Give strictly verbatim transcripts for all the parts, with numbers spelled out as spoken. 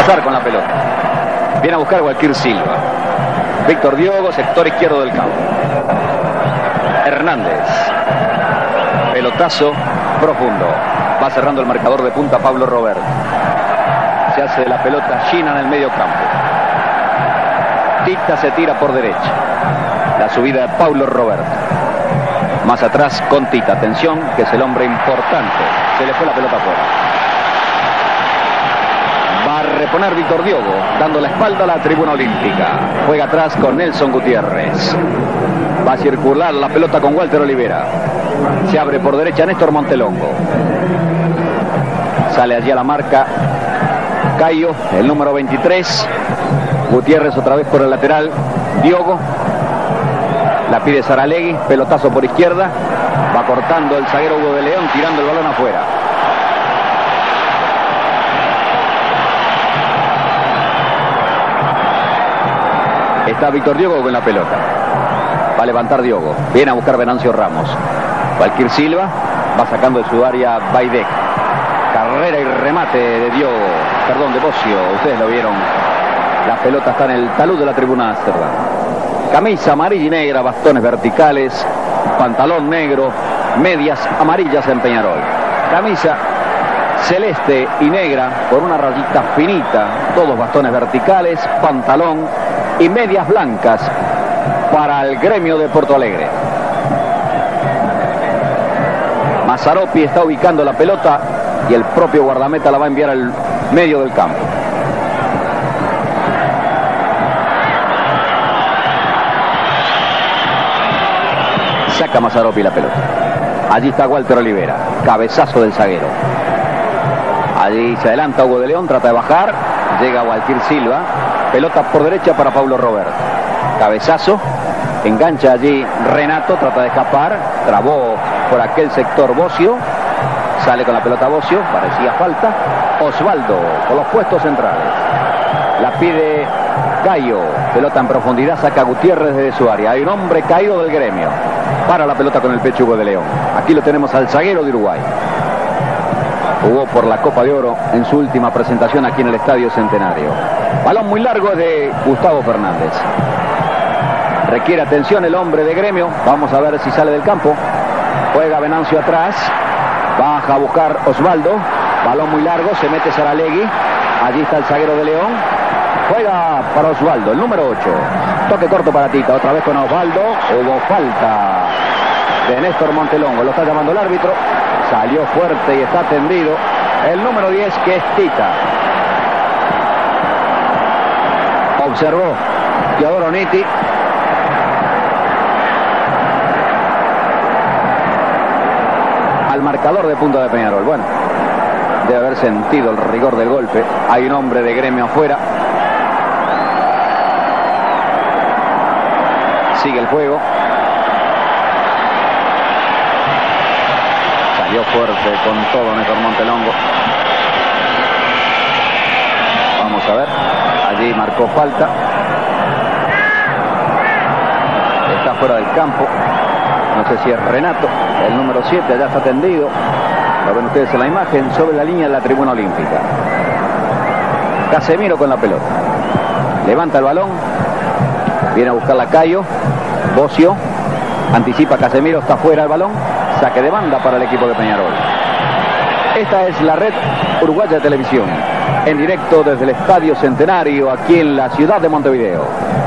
pasar con la pelota. Viene a buscar Gualquir Silva. Víctor Diogo, sector izquierdo del campo. Hernández. Pelotazo profundo. Va cerrando el marcador de punta Pablo Robert. Se hace de la pelota Gina en el medio campo. Tita se tira por derecha. La subida de Pablo Robert. Más atrás con Tita. Atención, que es el hombre importante. Se le fue la pelota afuera. Va a reponer Víctor Diogo, dando la espalda a la tribuna olímpica. Juega atrás con Nelson Gutiérrez. Va a circular la pelota con Walter Olivera. Se abre por derecha Néstor Montelongo. Sale allí a la marca Cayo, el número veintitrés. Gutiérrez otra vez por el lateral. Diogo. La pide Saralegui. Pelotazo por izquierda. Va cortando el zaguero Hugo de León, tirando el balón afuera. Está Víctor Diogo con la pelota. Va a levantar Diogo. Viene a buscar Venancio Ramos. Gualquir Silva. Va sacando de su área Baidec. Carrera y remate de Diogo. Perdón, de Bocio. Ustedes lo vieron. La pelota está en el talud de la tribuna Ámsterdam. Camisa amarilla y negra, bastones verticales, pantalón negro, medias amarillas en Peñarol. Camisa celeste y negra con una rayita finita, todos bastones verticales, pantalón y medias blancas para el Gremio de Porto Alegre. Mazzaropi está ubicando la pelota y el propio guardameta la va a enviar al medio del campo. Saca Mazzaropi la pelota. Allí está Walter Olivera. Cabezazo del zaguero. Allí se adelanta Hugo de León. Trata de bajar. Llega Gualquir Silva. Pelota por derecha para Pablo Robert. Cabezazo. Engancha allí Renato. Trata de escapar. Trabó por aquel sector Bocio. Sale con la pelota Bocio. Parecía falta. Osvaldo por los puestos centrales. La pide Cayo. Pelota en profundidad. Saca Gutiérrez desde su área. Hay un hombre caído del Gremio. Para la pelota con el pecho Hugo de León. Aquí lo tenemos al zaguero de Uruguay. Jugó por la Copa de Oro en su última presentación aquí en el Estadio Centenario. Balón muy largo es de Gustavo Fernández. Requiere atención el hombre de Gremio. Vamos a ver si sale del campo. Juega Venancio atrás. Baja a buscar Osvaldo. Balón muy largo. Se mete Saralegui. Allí está el zaguero de León. Juega para Osvaldo, el número ocho. Toque corto para Tita. Otra vez con Osvaldo. Hubo falta de Néstor Montelongo. Lo está llamando el árbitro. Salió fuerte y está tendido el número diez, que es Tita. Observó Teodoro Nitti. Al marcador de punta de Peñarol. Bueno, debe haber sentido el rigor del golpe. Hay un hombre de Gremio afuera. Sigue el juego. Salió fuerte con todo Néstor Montelongo. Vamos a ver. Allí marcó falta. Está fuera del campo. No sé si es Renato, el número siete, allá está tendido. Lo ven ustedes en la imagen, sobre la línea de la tribuna olímpica. Casemiro con la pelota. Levanta el balón. Viene a buscar la Cayo. Bocio. Anticipa Casemiro, está fuera el balón. Saque de banda para el equipo de Peñarol. Esta es la red uruguaya de televisión. En directo desde el Estadio Centenario, aquí en la ciudad de Montevideo.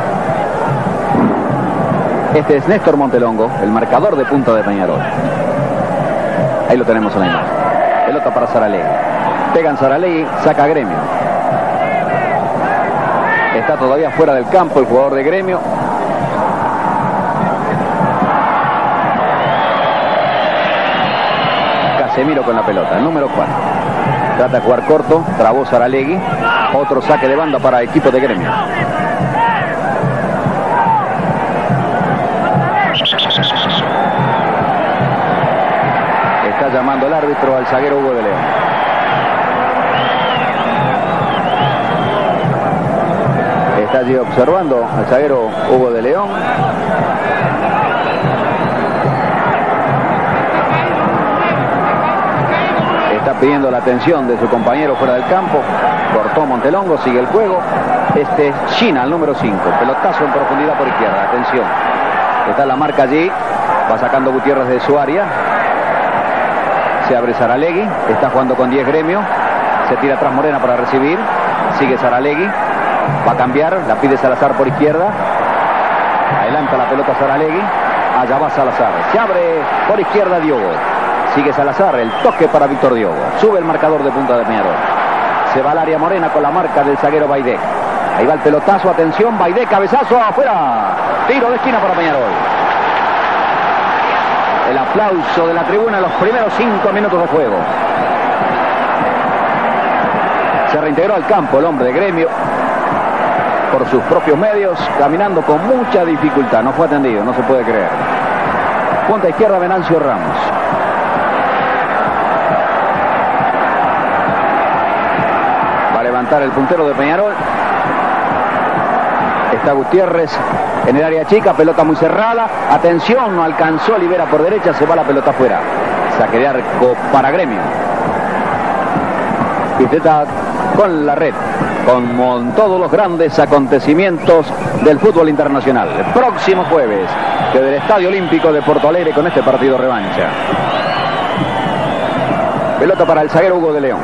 Este es Néstor Montelongo, el marcador de punta de Peñarol. Ahí lo tenemos en la imagen. Pelota para Saralegui. Pegan Saralegui, saca Gremio. Está todavía fuera del campo el jugador de Gremio. Casemiro con la pelota, el número cuatro. Trata de jugar corto, trabó Saralegui. Otro saque de banda para el equipo de Gremio. Está llamando el árbitro al zaguero Hugo de León. Está allí observando al zaguero Hugo de León. Está pidiendo la atención de su compañero fuera del campo. Cortó Montelongo, sigue el juego. Este es China, el número cinco. Pelotazo en profundidad por izquierda. Atención. Está la marca allí. Va sacando Gutiérrez de su área. Se abre Saralegui. Está jugando con diez Gremio. Se tira atrás Morena para recibir. Sigue Saralegui. Va a cambiar. La pide Salazar por izquierda. Adelanta la pelota Saralegui. Allá va Salazar. Se abre por izquierda Diogo. Sigue Salazar. El toque para Víctor Diogo. Sube el marcador de punta de Peñarol. Se va al área Morena con la marca del zaguero Baidec. Ahí va el pelotazo. Atención. Baidec. Cabezazo afuera. Tiro de esquina para Peñarol. El aplauso de la tribuna en los primeros cinco minutos de juego. Se reintegró al campo el hombre de Gremio por sus propios medios, caminando con mucha dificultad. No fue atendido, no se puede creer. Punta izquierda Venancio Ramos. Va a levantar el puntero de Peñarol. Está Gutiérrez en el área chica, pelota muy cerrada. Atención, no alcanzó, libera por derecha, se va la pelota afuera. Saque de arco para Gremio. Intenta con la red, como en todos los grandes acontecimientos del fútbol internacional. El próximo jueves, desde el Estadio Olímpico de Porto Alegre, con este partido revancha. Pelota para el zaguero Hugo de León.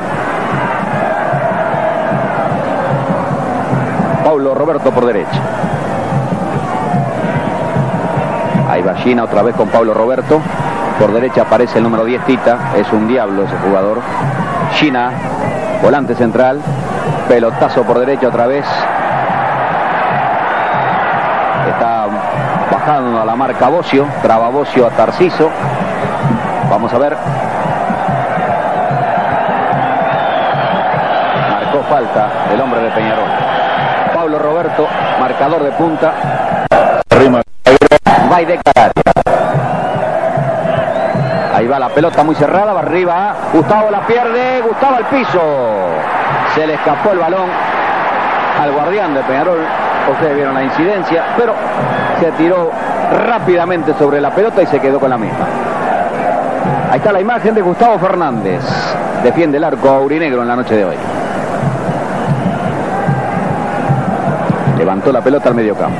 Paulo Roberto por derecha. Ahí va China otra vez con Paulo Roberto. Por derecha aparece el número diez, Tita. Es un diablo ese jugador. China, volante central. Pelotazo por derecha otra vez. Está bajando a la marca Bocio. Traba Bocio a Tarciso. Vamos a ver. Marcó falta el hombre de Peñarol. Paulo Roberto, marcador de punta. Baidec. Ahí va la pelota muy cerrada, va arriba. Gustavo la pierde, Gustavo al piso. Se le escapó el balón al guardián de Peñarol. Ustedes vieron la incidencia, pero se tiró rápidamente sobre la pelota y se quedó con la misma. Ahí está la imagen de Gustavo Fernández. Defiende el arco aurinegro en la noche de hoy. Levantó la pelota al mediocampo.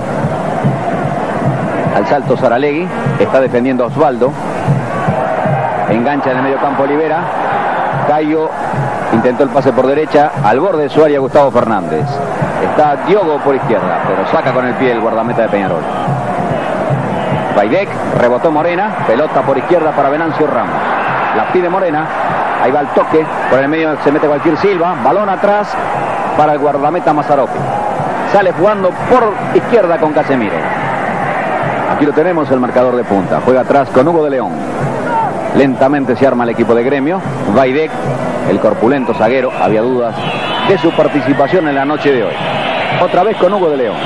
Al salto Saralegui. Está defendiendo a Osvaldo. Engancha en el mediocampo Olivera. Cayo intentó el pase por derecha. Al borde de su área Gustavo Fernández. Está Diogo por izquierda, pero saca con el pie el guardameta de Peñarol. Baidec, rebotó Morena. Pelota por izquierda para Venancio Ramos. La pide Morena. Ahí va el toque. Por el medio se mete cualquier Silva. Balón atrás para el guardameta Mazzaropi. Sale jugando por izquierda con Casemiro. Aquí lo tenemos, el marcador de punta. Juega atrás con Hugo de León. Lentamente se arma el equipo de Gremio. Baidec, el corpulento zaguero, había dudas de su participación en la noche de hoy. Otra vez con Hugo de León.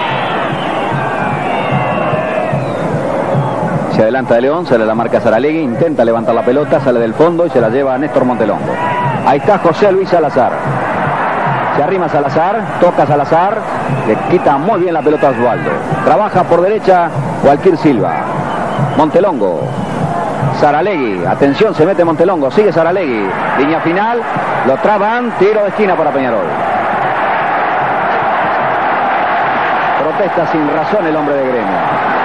Se adelanta de León, sale la marca Saralegui, intenta levantar la pelota, sale del fondo y se la lleva a Néstor Montelongo. Ahí está José Luis Salazar. Se arrima Salazar, toca Salazar, le quita muy bien la pelota a Osvaldo. Trabaja por derecha Walquir Silva. Montelongo. Saralegui, atención, se mete Montelongo, sigue Saralegui. Línea final, lo traban, tiro de esquina para Peñarol. Protesta sin razón el hombre de Gremio.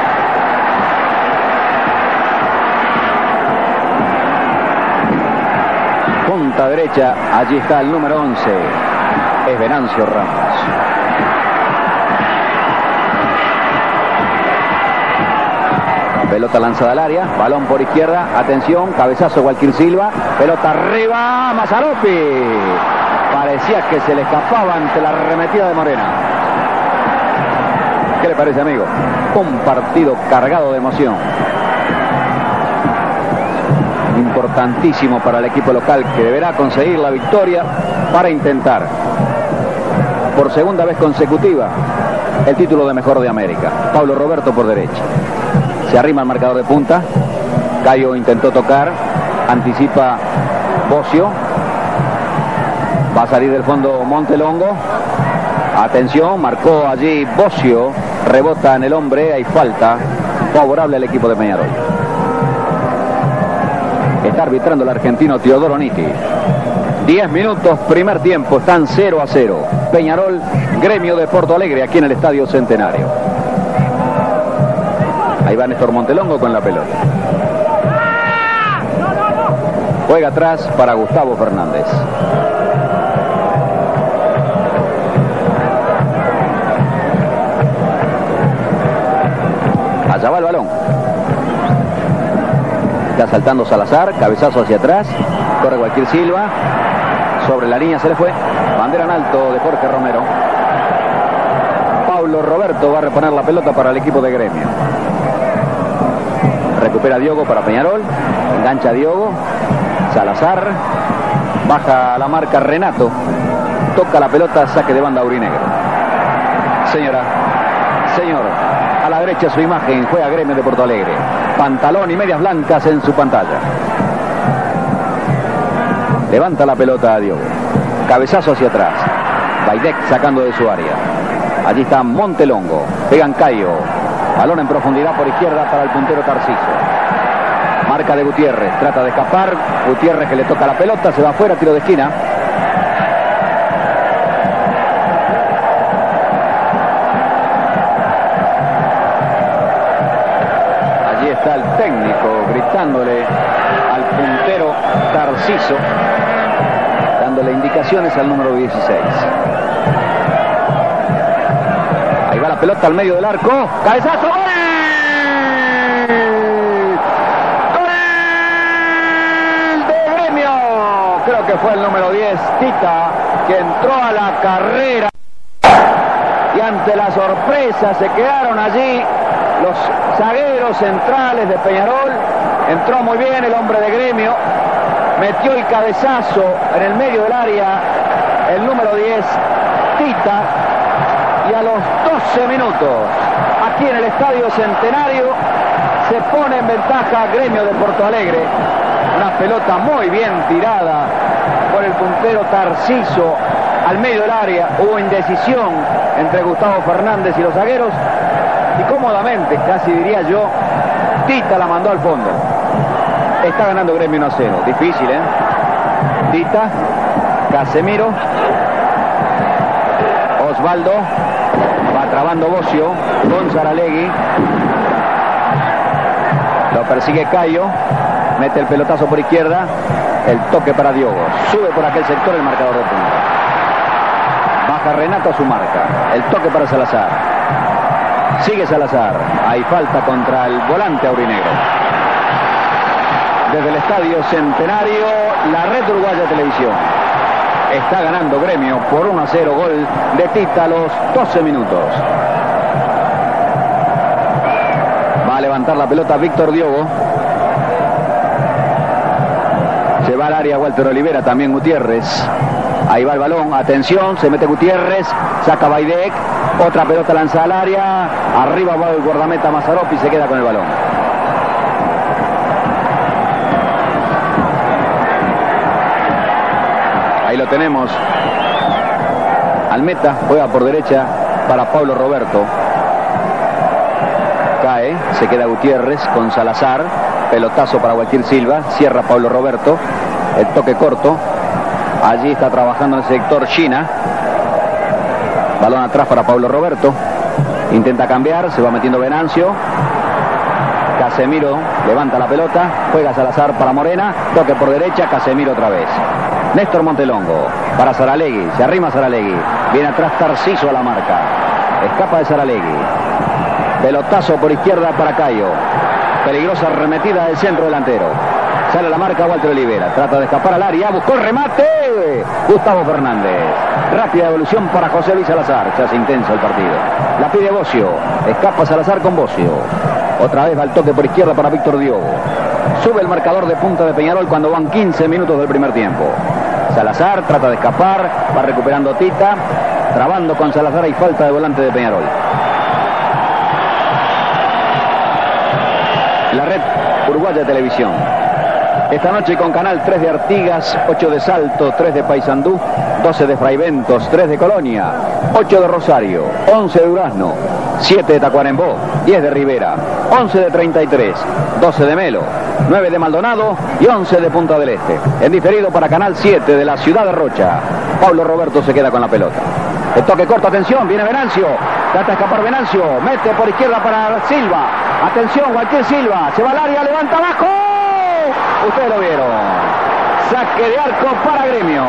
Punta derecha, allí está el número once. Es Venancio Ramos. Pelota lanzada al área, balón por izquierda, atención, cabezazo Walquir Silva, pelota arriba, Mazzaropi. Parecía que se le escapaba ante la arremetida de Morena. ¿Qué le parece, amigo? Un partido cargado de emoción. Importantísimo para el equipo local, que deberá conseguir la victoria para intentar por segunda vez consecutiva el título de mejor de América. Paulo Roberto por derecha. Se arrima el marcador de punta. Cayo intentó tocar. Anticipa Bocio. Va a salir del fondo Montelongo. Atención, marcó allí Bocio. Rebota en el hombre. Hay falta favorable al equipo de Peñarol. Está arbitrando el argentino Teodoro Nitti. diez minutos, primer tiempo, están cero a cero. Peñarol, Gremio de Porto Alegre, aquí en el Estadio Centenario. Ahí va Néstor Montelongo con la pelota. Juega atrás para Gustavo Fernández. Allá va el balón. Está saltando Salazar, cabezazo hacia atrás. Corre Gualquir Silva. Sobre la línea se le fue. Bandera en alto de Jorge Romero. Paulo Roberto va a reponer la pelota para el equipo de Gremio. Recupera Diogo para Peñarol. Engancha Diogo. Salazar. Baja la marca Renato. Toca la pelota, saque de banda aurinegro. Señora, señor, a la derecha su imagen, juega Gremio de Porto Alegre. Pantalón y medias blancas en su pantalla. Levanta la pelota a Diogo. Cabezazo hacia atrás. Baidec sacando de su área. Allí está Montelongo. Pegan Cayo. Balón en profundidad por izquierda para el puntero Tarciso. Marca de Gutiérrez. Trata de escapar. Gutiérrez que le toca la pelota. Se va afuera. Tiro de esquina. Allí está el técnico gritándole al puntero Tarciso, dándole indicaciones al número dieciséis. Ahí va la pelota al medio del arco. ¡Cabezazo! ¡Gol! ¡Gol de Gremio! Creo que fue el número diez, Tita, que entró a la carrera. Y ante la sorpresa se quedaron allí los zagueros centrales de Peñarol. Entró muy bien el hombre de Gremio. Metió el cabezazo en el medio del área el número diez, Tita. Y a los doce minutos, aquí en el Estadio Centenario, se pone en ventaja Gremio de Porto Alegre. Una pelota muy bien tirada por el puntero Tarciso al medio del área. Hubo indecisión entre Gustavo Fernández y los zagueros. Y cómodamente, casi diría yo, Tita la mandó al fondo. Está ganando Gremio uno a cero. Difícil, ¿eh? Tita, Casemiro, Osvaldo. Va trabando Bocio con Saralegui. Lo persigue Cayo. Mete el pelotazo por izquierda. El toque para Diogo. Sube por aquel sector el marcador de punta. Baja Renato a su marca. El toque para Salazar. Sigue Salazar. Hay falta contra el volante aurinegro. Desde el Estadio Centenario, la Red Uruguaya Televisión. Está ganando Gremio por uno a cero, gol de Tita a los doce minutos. Va a levantar la pelota Víctor Diogo. Se va al área Walter Olivera, también Gutiérrez. Ahí va el balón, atención, se mete Gutiérrez, saca Baidec, otra pelota lanzada al área, arriba va el guardameta Mazzaropi y se queda con el balón. Ahí lo tenemos. Almeta juega por derecha para Paulo Roberto. Cae, se queda Gutiérrez con Salazar. Pelotazo para Gualquir Silva. Cierra Paulo Roberto. El toque corto. Allí está trabajando en el sector China. Balón atrás para Paulo Roberto. Intenta cambiar, se va metiendo Venancio. Casemiro levanta la pelota. Juega Salazar para Morena. Toque por derecha, Casemiro otra vez. Néstor Montelongo para Saralegui. Se arrima Saralegui. Viene atrás Tarciso a la marca. Escapa de Saralegui. Pelotazo por izquierda para Cayo. Peligrosa arremetida del centro delantero. Sale a la marca Walter Olivera. Trata de escapar al área. Buscó el remate. Gustavo Fernández. Rápida evolución para José Luis Salazar. Se hace intenso el partido. La pide Bocio. Escapa Salazar con Bocio. Otra vez va el toque por izquierda para Víctor Diogo. Sube el marcador de punta de Peñarol cuando van quince minutos del primer tiempo. Salazar trata de escapar. Va recuperando Tita. Trabando con Salazar y falta de volante de Peñarol. La Red Uruguaya Televisión. Esta noche con Canal tres de Artigas, ocho de Salto, tres de Paysandú, doce de Fraiventos, tres de Colonia, ocho de Rosario, once de Durazno, siete de Tacuarembó, diez de Rivera, once de treinta y tres, doce de Melo, nueve de Maldonado y once de Punta del Este. En diferido para Canal siete de la ciudad de Rocha. Paulo Roberto se queda con la pelota. El toque corto, atención, viene Venancio. Trata de escapar Venancio. Mete por izquierda para Silva. Atención, Gualtier Silva. Se va al área, levanta abajo. Ustedes lo vieron. Saque de arco para Gremio.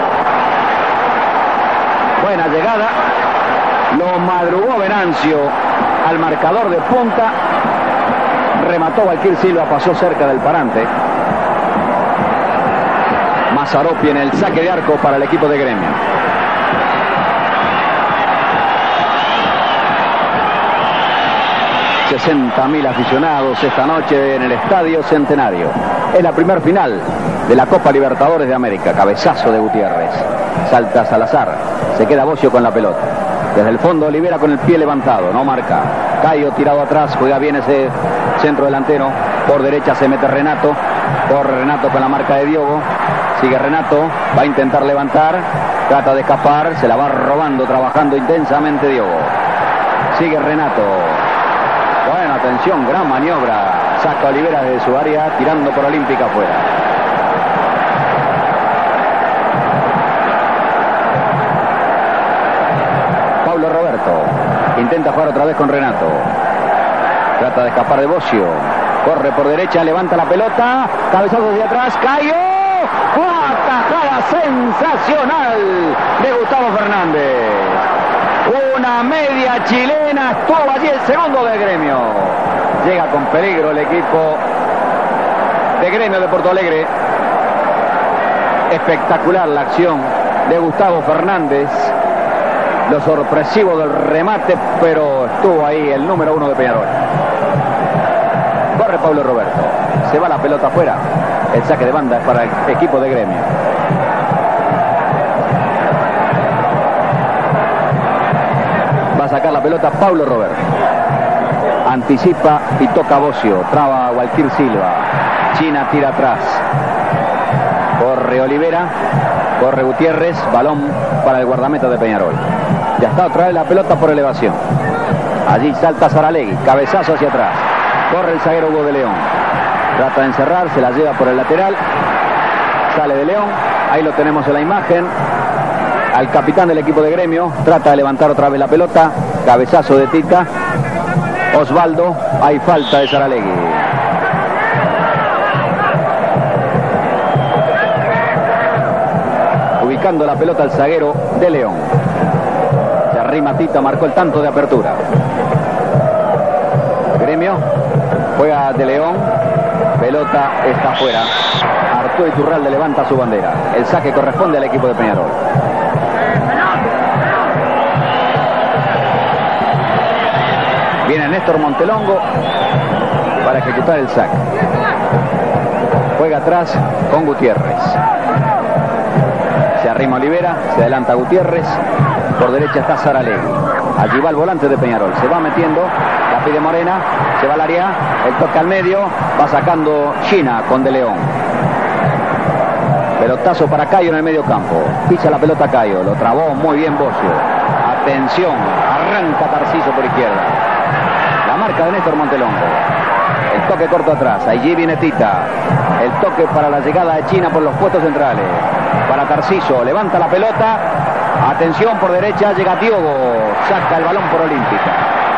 Buena llegada. Lo madrugó Venancio al marcador de punta. Remató Gualtier Silva, pasó cerca del parante. Mazzaropi en el saque de arco para el equipo de Gremio. sesenta mil aficionados esta noche en el Estadio Centenario. Es la primer final de la Copa Libertadores de América. Cabezazo de Gutiérrez. Salta Salazar. Se queda Bocio con la pelota. Desde el fondo Olivera con el pie levantado. No marca. Cayo tirado atrás. Juega bien ese centro delantero. Por derecha se mete Renato. Corre Renato con la marca de Diogo. Sigue Renato. Va a intentar levantar. Trata de escapar. Se la va robando, trabajando intensamente Diogo. Sigue Renato. Bueno, atención, gran maniobra. Saca Olivera de su área, tirando por Olímpica afuera. Paulo Roberto intenta jugar otra vez con Renato. Trata de escapar de Bocio. Corre por derecha, levanta la pelota. Cabezazo desde atrás, Cayo. ¡Tajada sensacional de Gustavo Fernández! Una media chilena, estuvo allí el segundo de Gremio. Llega con peligro el equipo de Gremio de Porto Alegre. Espectacular la acción de Gustavo Fernández. Lo sorpresivo del remate, pero estuvo ahí el número uno de Peñarol. Corre Paulo Roberto. Se va la pelota afuera. El saque de banda es para el equipo de Gremio. Va a sacar la pelota Paulo Roberto. Anticipa y toca Bocio. Traba Gualtier Silva. China tira atrás. Corre Olivera. Corre Gutiérrez. Balón para el guardameta de Peñarol. Ya está otra vez la pelota por elevación. Allí salta Saralegui. Cabezazo hacia atrás. Corre el zaguero Hugo de León. Trata de encerrar. Se la lleva por el lateral. Sale de León. Ahí lo tenemos en la imagen. Al capitán del equipo de Gremio. Trata de levantar otra vez la pelota. Cabezazo de Tita. Osvaldo. Hay falta de Saralegui. Ubicando la pelota al zaguero de León. Se arrima Tita. Marcó el tanto de apertura. Gremio. Juega de León. Pelota está afuera. Arturo Iturralde levanta su bandera. El saque corresponde al equipo de Peñarol. Viene Néstor Montelongo para ejecutar el saque. Juega atrás con Gutiérrez. Se arrima Olivera, se adelanta Gutiérrez. Por derecha está Saralegui. Allí va el volante de Peñarol. Se va metiendo. La pide Morena. Se va al área. El toque al medio. Va sacando China con De León. Pelotazo para Cayo en el medio campo. Pisa la pelota Cayo. Lo trabó muy bien Bocio. Atención. Arranca Tarciso por izquierda. La marca de Néstor Montelongo. El toque corto atrás. Allí viene Tita. El toque para la llegada de China por los puestos centrales. Para Tarciso. Levanta la pelota. Atención por derecha. Llega Diogo. Saca el balón por Olímpica.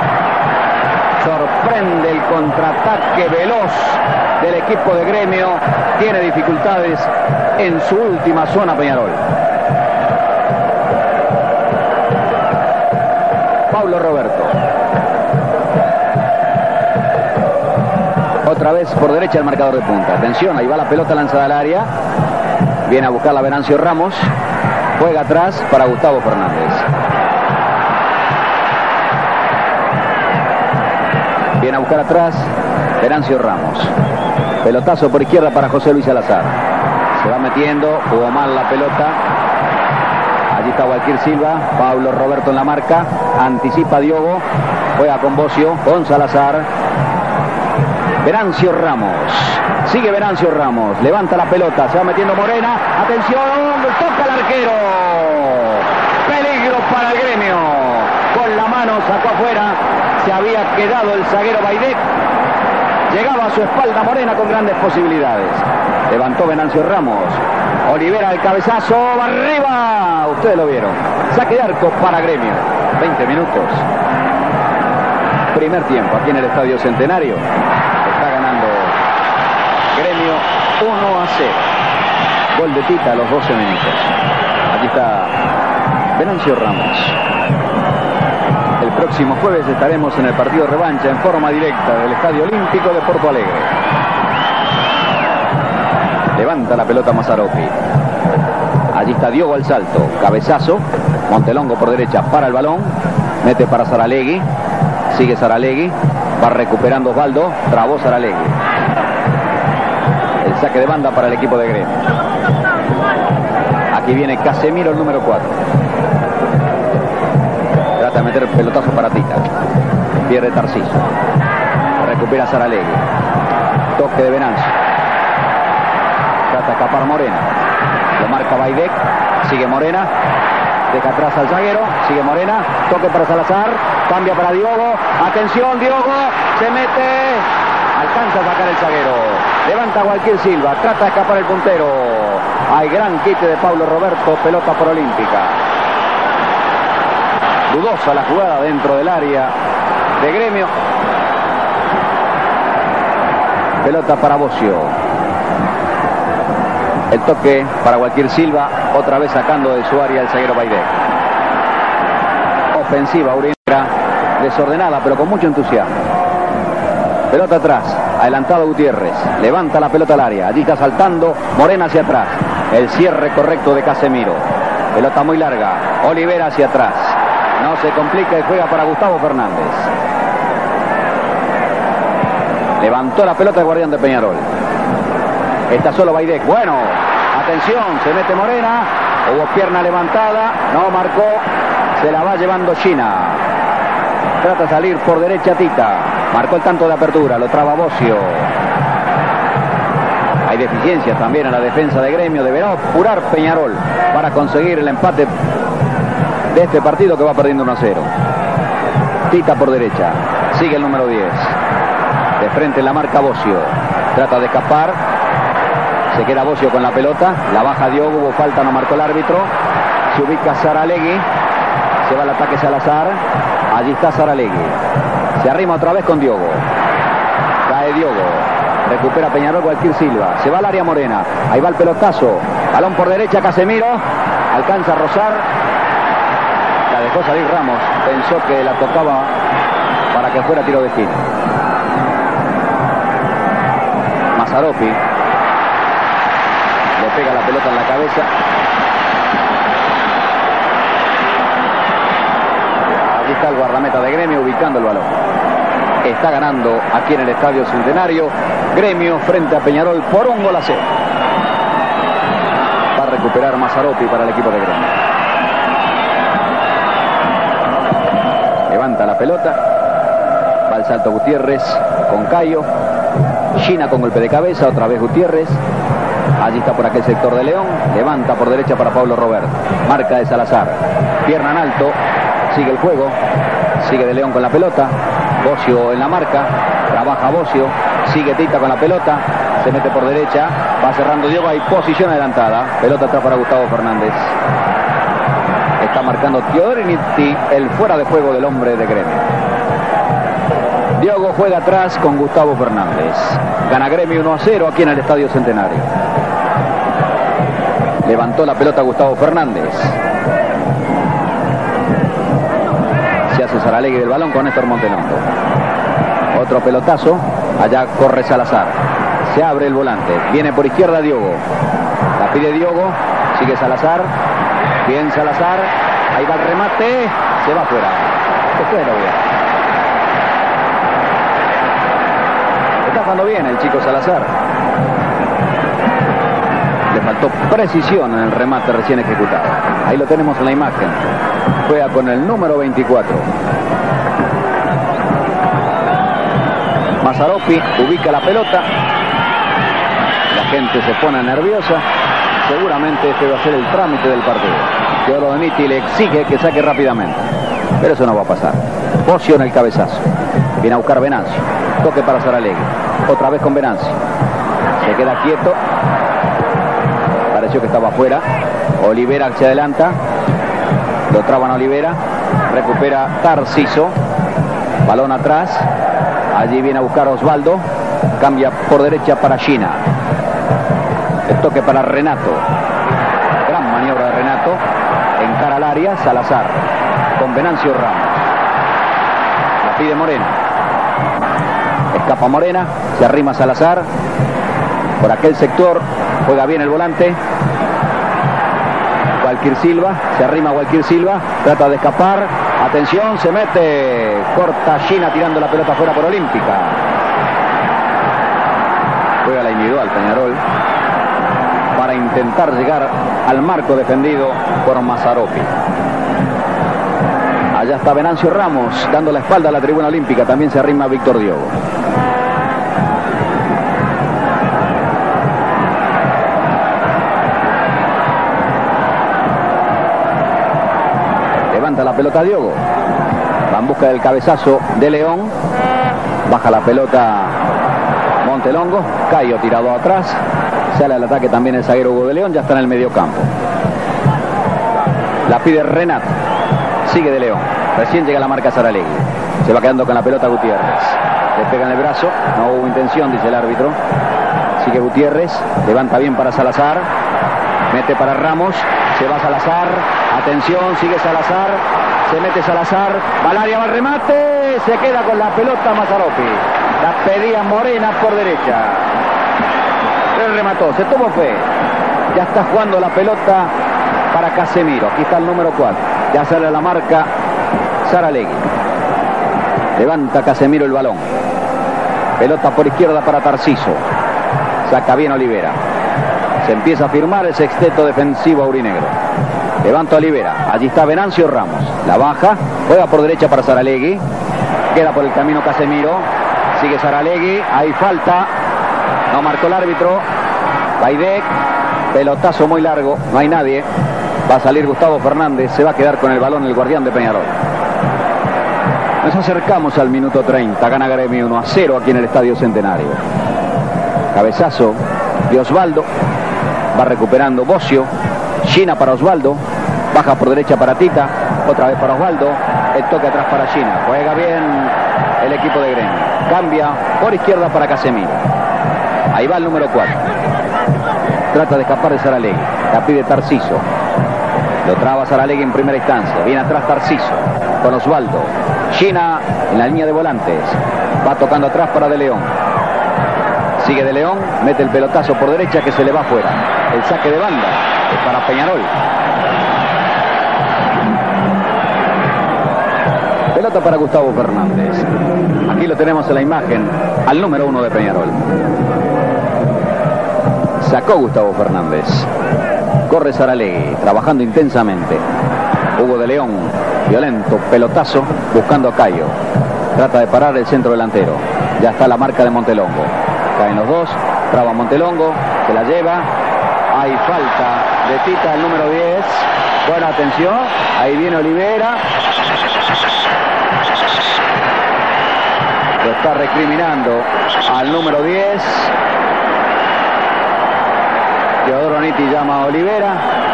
Sorprende el contraataque veloz del equipo de Gremio. Tiene dificultades en su última zona Peñarol. Paulo Roberto. Otra vez por derecha el marcador de punta. Atención, ahí va la pelota lanzada al área. Viene a buscarla Venancio Ramos. Juega atrás para Gustavo Fernández. Viene a buscar atrás Venancio Ramos. Pelotazo por izquierda para José Luis Salazar. Se va metiendo, jugó mal la pelota. Allí está Gualtier Silva. Paulo Roberto en la marca. Anticipa Diogo. Juega con Bocio, con Salazar. Venancio Ramos. Sigue Venancio Ramos. Levanta la pelota. Se va metiendo Morena. Atención. Toca al arquero. Peligro para el Gremio. Con la mano sacó afuera. Se había quedado el zaguero Baidet. Llegaba a su espalda Morena con grandes posibilidades. Levantó Venancio Ramos. Olivera el cabezazo. ¡Arriba! Ustedes lo vieron. Saque de arco para Gremio. veinte minutos. Primer tiempo aquí en el Estadio Centenario. Está ganando Gremio uno a cero. Gol de Tita a los doce minutos. Aquí está Venancio Ramos. El próximo jueves estaremos en el partido de revancha en forma directa del Estadio Olímpico de Porto Alegre. Levanta la pelota Mazzaropi. Allí está Diogo al salto. Cabezazo. Montelongo por derecha para el balón. Mete para Saralegui. Sigue Saralegui. Va recuperando Osvaldo. Trabó Saralegui. El saque de banda para el equipo de Gremio. Aquí viene Casemiro, el número cuatro. Trata de meter el pelotazo para Tita. Pierde Tarciso. Recupera Saralegui. Toque de Venancio. Trata de escapar Morena. Lo marca Baidec. Sigue Morena. Deja atrás al zaguero. Sigue Morena. Toque para Salazar. Cambia para Diogo. Atención, Diogo. Se mete. Alcanza a sacar el zaguero. Levanta Gualquier Silva. Trata de escapar el puntero. Hay gran quite de Pablo Roberto. Pelota por Olímpica. Dudosa la jugada dentro del área de Gremio. Pelota para Bocio. El toque para Gualquier Silva. Otra vez sacando de su área el zaguero Baidec. Ofensiva Urientra. Desordenada pero con mucho entusiasmo. Pelota atrás. Adelantado Gutiérrez. Levanta la pelota al área. Allí está saltando Morena hacia atrás. El cierre correcto de Casemiro. Pelota muy larga. Olivera hacia atrás. No se complica y juega para Gustavo Fernández. Levantó la pelota el guardián de Peñarol. Está solo Baidec. Bueno, atención, se mete Morena. Hubo pierna levantada. No marcó. Se la va llevando China. Trata de salir por derecha Tita. Marcó el tanto de apertura. Lo traba Bocio. Hay deficiencias también en la defensa de Gremio. Deberá apurar Peñarol para conseguir el empate de este partido que va perdiendo uno a cero. Tita por derecha. Sigue el número diez. De frente en la marca Bocio. Trata de escapar. Se queda Bocio con la pelota. La baja Diogo. Hubo falta, no marcó el árbitro. Se ubica Saralegui. Se va al ataque Salazar. Allí está Saralegui. Se arrima otra vez con Diogo. Cae Diogo. Recupera Peñarol Gualquier Silva. Se va al área Morena. Ahí va el pelotazo. Balón por derecha Casemiro. Alcanza a rozar. La dejó salir Ramos. Pensó que la tocaba para que fuera tiro de esquina. Mazzaropi. Le pega la pelota en la cabeza. Allí está el guardameta de Gremio ubicando el balón. Está ganando aquí en el Estadio Centenario. Gremio frente a Peñarol por un gol a cero. Va a recuperar Mazzaropi para el equipo de Gremio. Levanta la pelota. Va al salto Gutiérrez con Cayo. China con golpe de cabeza. Otra vez Gutiérrez. Allí está por aquel sector de León. Levanta por derecha para Pablo Roberto. Marca de Salazar. Pierna en alto. Sigue el juego. Sigue de León con la pelota. Bocio en la marca. Trabaja Bocio. Sigue Tita con la pelota. Se mete por derecha. Va cerrando Diogo. Hay posición adelantada. Pelota está para Gustavo Fernández. Está marcando Teodoriniti el fuera de juego del hombre de Gremio. Diogo juega atrás con Gustavo Fernández. Gana Gremio uno a cero aquí en el Estadio Centenario. Levantó la pelota Gustavo Fernández. Se hace Saralegui del balón con Néstor Montelongo. Otro pelotazo. Allá corre Salazar. Se abre el volante. Viene por izquierda Diogo. La pide Diogo. Sigue Salazar. Bien Salazar. Ahí va el remate. Se va afuera. Ustedes lo vean. Está jugando bien el chico Salazar. Le faltó precisión en el remate recién ejecutado. Ahí lo tenemos en la imagen. Juega con el número veinticuatro. Mazzaropi ubica la pelota. La gente se pone nerviosa. Seguramente este va a ser el trámite del partido. Teodoriniti le exige que saque rápidamente. Pero eso no va a pasar. Bocio en el cabezazo. Viene a buscar Venancio. Toque para Saralegui. Otra vez con Venancio. Se queda quieto. Pareció que estaba afuera. Olivera se adelanta. Lo traban a Olivera. Recupera Tarciso. Balón atrás. Allí viene a buscar Osvaldo. Cambia por derecha para Gina. El toque para Renato. Gran maniobra de Renato. Encara al área. Salazar. Con Venancio Ramos. La pide Morena. Escapa Morena. Se arrima Salazar. Por aquel sector. Juega bien el volante. Gualquir Silva. Se arrima Gualquir Silva. Trata de escapar. Atención. Se mete. Corta Gina tirando la pelota fuera por Olímpica. Juega la individual Peñarol para intentar llegar al marco defendido por Mazzaropi. Allá está Venancio Ramos dando la espalda a la tribuna olímpica. También se arrima Víctor Diogo. Levanta la pelota Diogo. Va en busca del cabezazo de León. Baja la pelota Montelongo. Cayo tirado atrás. Sale al ataque también el zaguero Hugo de León. Ya está en el medio campo. La pide Renato. Sigue de León. Recién llega la marca Saralegui. Se va quedando con la pelota Gutiérrez. Le pega en el brazo. No hubo intención, dice el árbitro. Sigue Gutiérrez. Levanta bien para Salazar. Mete para Ramos. Se va Salazar. Atención, sigue Salazar. Se mete Salazar. Va al área, va al remate. Se queda con la pelota Mazzaropi. La pedía Morena por derecha. Él remató. Se tuvo fe. Ya está jugando la pelota para Casemiro. Aquí está el número cuatro. Ya sale a la marca Saralegui. Levanta Casemiro el balón. Pelota por izquierda para Tarciso. Saca bien Olivera. Se empieza a firmar el sexteto defensivo aurinegro. Levanta Olivera. Allí está Venancio Ramos. La baja. Juega por derecha para Saralegui. Queda por el camino Casemiro. Sigue Saralegui. Hay falta. No marcó el árbitro. Baidec. Pelotazo muy largo. No hay nadie. Va a salir Gustavo Fernández. Se va a quedar con el balón el guardián de Peñarol. Nos acercamos al minuto treinta. Gana Gremio uno a cero aquí en el Estadio Centenario. Cabezazo de Osvaldo. Va recuperando Bocio. Gina para Osvaldo. Baja por derecha para Tita. Otra vez para Osvaldo. El toque atrás para Gina. Juega bien el equipo de Gremio. Cambia por izquierda para Casemiro. Ahí va el número cuatro. Trata de escapar de Saralegui. La pide Tarciso. Lo traba Saralegui en primera instancia. Viene atrás Tarciso. Con Osvaldo. Gina en la línea de volantes. Va tocando atrás para De León. Sigue De León. Mete el pelotazo por derecha que se le va afuera. El saque de banda es para Peñarol. Pelota para Gustavo Fernández. Aquí lo tenemos en la imagen. Al número uno de Peñarol. Sacó Gustavo Fernández. Corre Saralegui, trabajando intensamente. Hugo de León, violento, pelotazo, buscando a Cayo. Trata de parar el centro delantero. Ya está la marca de Montelongo. Caen los dos, traba Montelongo, se la lleva. Hay falta de Tita, el número diez. Buena atención, ahí viene Olivera. Lo está recriminando al número diez. Teodoro Nitti llama a Olivera.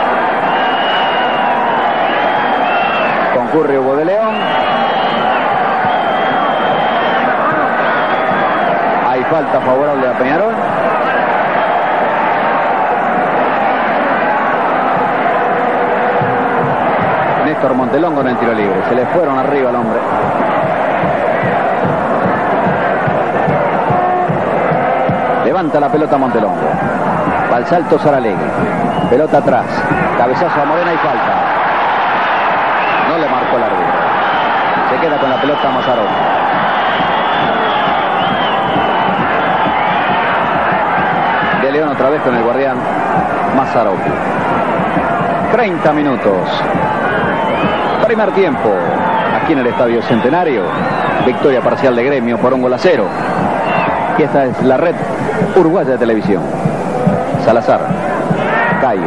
Concurre Hugo de León. Hay falta favorable a Peñarol. Néstor Montelongo en el tiro libre. Se le fueron arriba al hombre. Levanta la pelota Montelongo. Va al salto Saralegui. Pelota atrás. Cabezazo a Morena y falta. No le marcó el árbitro. Se queda con la pelota Mazzaropi. De León otra vez con el guardián Mazzaropi. treinta minutos. Primer tiempo. Aquí en el Estadio Centenario. Victoria parcial de Gremio por un gol a cero. Y esta es la red uruguaya de televisión. Salazar, Cayo,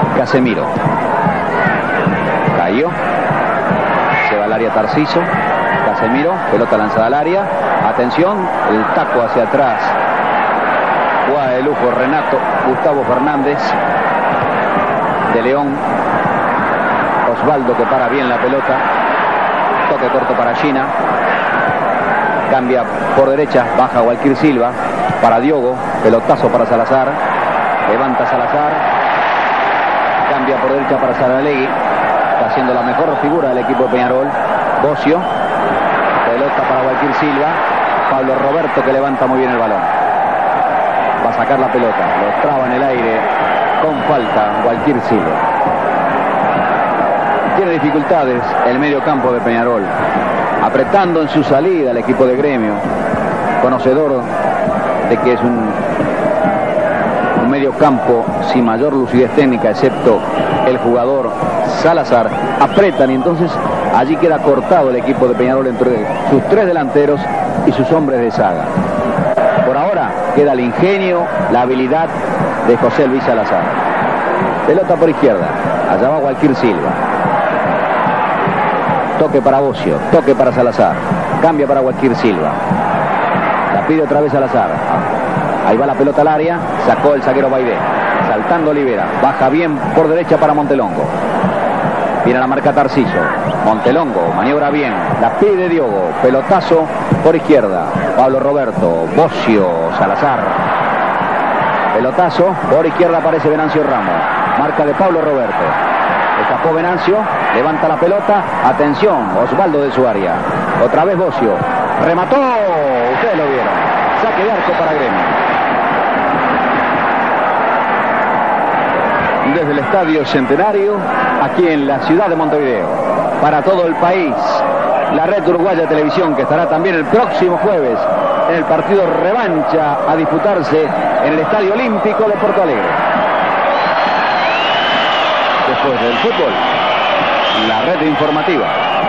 Casemiro, Cayo, se va al área Tarciso, Casemiro, pelota lanzada al área. Atención, el taco hacia atrás. Jugada de lujo Renato. Gustavo Fernández. De León. Osvaldo que para bien la pelota. Toque corto para Gina. Cambia por derecha. Baja Gualquir Silva. Para Diogo. Pelotazo para Salazar. Levanta Salazar. Cambia por derecha para Saralegui. Está haciendo la mejor figura del equipo de Peñarol. Bocio. Pelota para Gualquir Silva. Pablo Roberto que levanta muy bien el balón. Va a sacar la pelota. Lo traba en el aire. Con falta Gualquir Silva. Tiene dificultades el medio campo de Peñarol. Apretando en su salida el equipo de Gremio. Conocedor de que es un, un medio campo sin mayor lucidez técnica, excepto el jugador Salazar. Apretan y entonces allí queda cortado el equipo de Peñarol entre sus tres delanteros y sus hombres de saga. Por ahora queda el ingenio, la habilidad de José Luis Salazar. Pelota por izquierda. Allá va Gualquir Silva. Toque para Bocio. Toque para Salazar. Cambia para Gualquir Silva. La pide otra vez Salazar. Ahí va la pelota al área. Sacó el zaguero Baidé. Saltando Olivera. Baja bien por derecha para Montelongo. Viene la marca Tarciso. Montelongo maniobra bien. La pide Diogo. Pelotazo por izquierda. Pablo Roberto. Bocio. Salazar. Pelotazo. Por izquierda aparece Venancio Ramos. Marca de Pablo Roberto. Escapó Venancio. Levanta la pelota. Atención. Osvaldo de su área. Otra vez Bocio. Remató. Ustedes lo vieron. Saque de arco para Gremio. Desde el Estadio Centenario, aquí en la ciudad de Montevideo, para todo el país, la Red Uruguaya de Televisión, que estará también el próximo jueves en el partido revancha a disputarse en el Estadio Olímpico de Porto Alegre. Después del fútbol, la red informativa.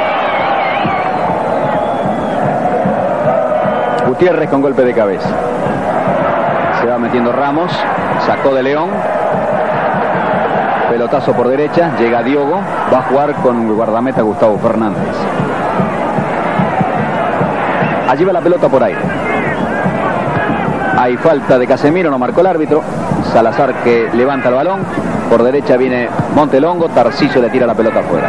Gutiérrez con golpe de cabeza. Se va metiendo Ramos, sacó de León. Pelotazo por derecha, llega Diogo, va a jugar con el guardameta Gustavo Fernández. Allí va la pelota por aire. Hay falta de Casemiro, no marcó el árbitro. Salazar que levanta el balón. Por derecha viene Montelongo, Tarciso le tira la pelota afuera.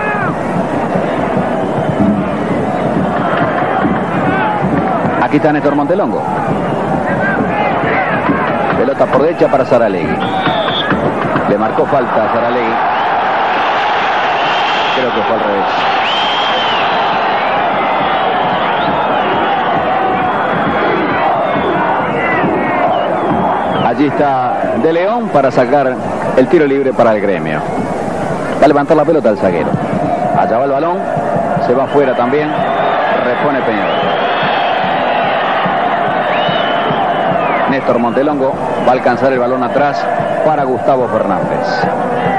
Aquí está Néstor Montelongo. Pelota por derecha para Saralegui. Le marcó falta a Saralegui. Creo que fue al revés. Allí está De León para sacar el tiro libre para el Gremio. Va a levantar la pelota el zaguero. Allá va el balón. Se va afuera también. Repone Peñarol. Néstor Montelongo va a alcanzar el balón atrás para Gustavo Fernández.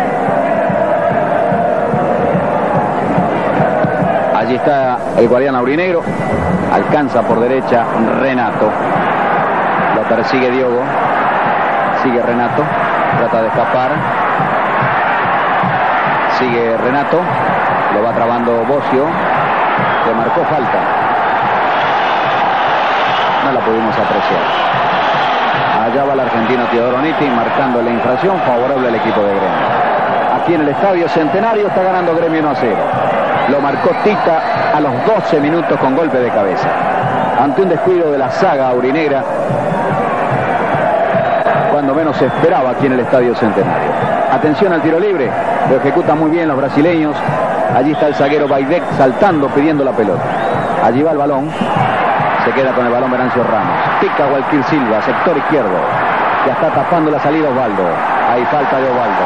Allí está el guardián aurinegro. Alcanza por derecha Renato. Lo persigue Diogo. Sigue Renato. Trata de escapar. Sigue Renato. Lo va trabando Bocio. Le marcó falta. No la pudimos apreciar. Allá va el argentino Teodoro Nitti marcando la infracción favorable al equipo de Gremio. Aquí en el Estadio Centenario está ganando Gremio uno a cero. Lo marcó Tita a los doce minutos con golpe de cabeza. Ante un descuido de la saga aurinegra, cuando menos se esperaba aquí en el Estadio Centenario. Atención al tiro libre. Lo ejecutan muy bien los brasileños. Allí está el zaguero Baidec saltando pidiendo la pelota. Allí va el balón. Se queda con el balón Venancio Ramos. Pica Gualquir Silva, sector izquierdo. Ya está tapando la salida Osvaldo. Hay falta de Osvaldo.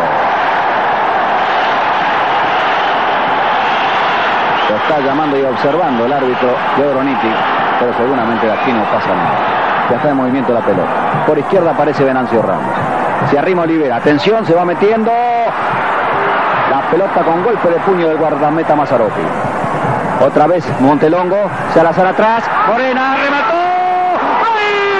Lo está llamando y observando el árbitro Teodoro Nitti, pero seguramente de aquí no pasa nada. Ya está en movimiento la pelota. Por izquierda aparece Venancio Ramos. Se arrima Olivera. Atención, se va metiendo. La pelota con golpe de puño del guardameta Mazzaropi. Otra vez Montelongo, Salazar atrás, Morena, remató. ¡Gol!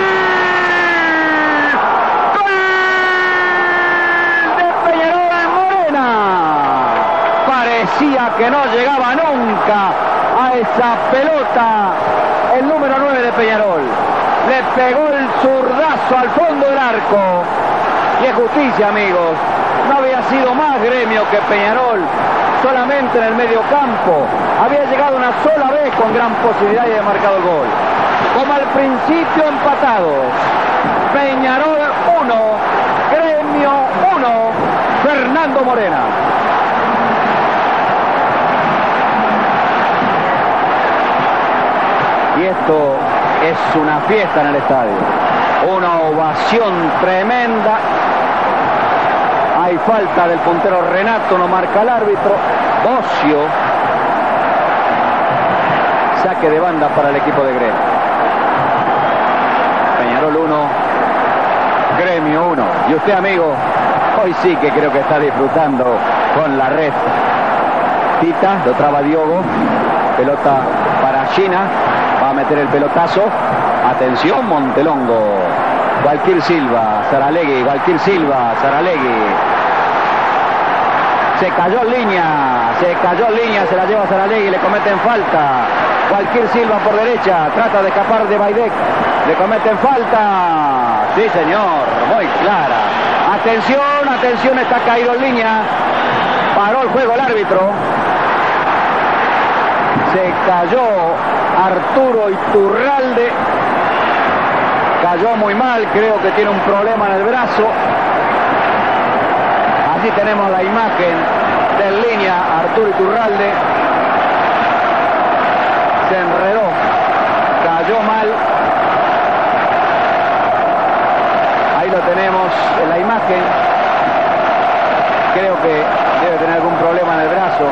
¡Gol de Peñarol Morena! Parecía que no llegaba nunca a esa pelota el número nueve de Peñarol. Le pegó el zurdazo al fondo del arco. Y es justicia, amigos. No había sido más Gremio que Peñarol. Solamente en el medio campo. Había llegado una sola vez con gran posibilidad y había marcado el gol. Como al principio, empatados. Peñarol uno, Gremio uno, Fernando Morena. Y esto es una fiesta en el estadio. Una ovación tremenda. Hay falta del puntero Renato, no marca el árbitro. Bocio. Saque de banda para el equipo de Gremio. Peñarol uno, Gremio uno. Y usted, amigo, hoy sí que creo que está disfrutando con la red. Tita, lo traba Diogo. Pelota para China. Va a meter el pelotazo. Atención, Montelongo. Gualquir Silva, Saralegui, Gualquir Silva, Saralegui. Se cayó en línea, se cayó en línea, se la lleva Saralegui, le cometen falta. Gualquir Silva por derecha, trata de escapar de Baidec, le cometen falta. Sí, señor, muy clara. Atención, atención, está caído en línea. Paró el juego el árbitro. Se cayó Arturo Iturralde. Cayó muy mal, creo que tiene un problema en el brazo. Allí tenemos la imagen de en línea Arturo Iturralde. Se enredó, cayó mal. Ahí lo tenemos en la imagen. Creo que debe tener algún problema en el brazo.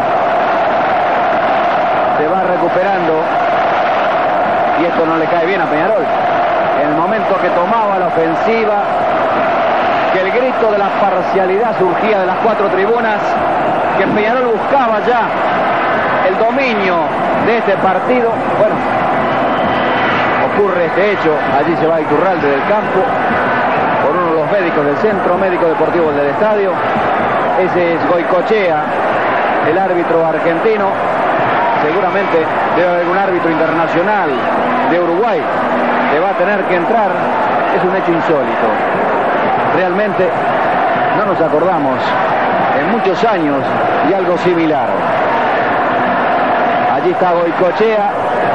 Se va recuperando. Y esto no le cae bien a Peñarol. En el momento que tomaba la ofensiva, que el grito de la parcialidad surgía de las cuatro tribunas, que Peñarol buscaba ya el dominio de este partido. Bueno, ocurre este hecho. Allí se va Iturralde del campo por uno de los médicos del centro médico deportivo del estadio. Ese es Goicochea, el árbitro argentino. Seguramente debe haber algún árbitro internacional de Uruguay que va a tener que entrar. Es un hecho insólito. Realmente no nos acordamos en muchos años de algo similar. Allí está Goicochea.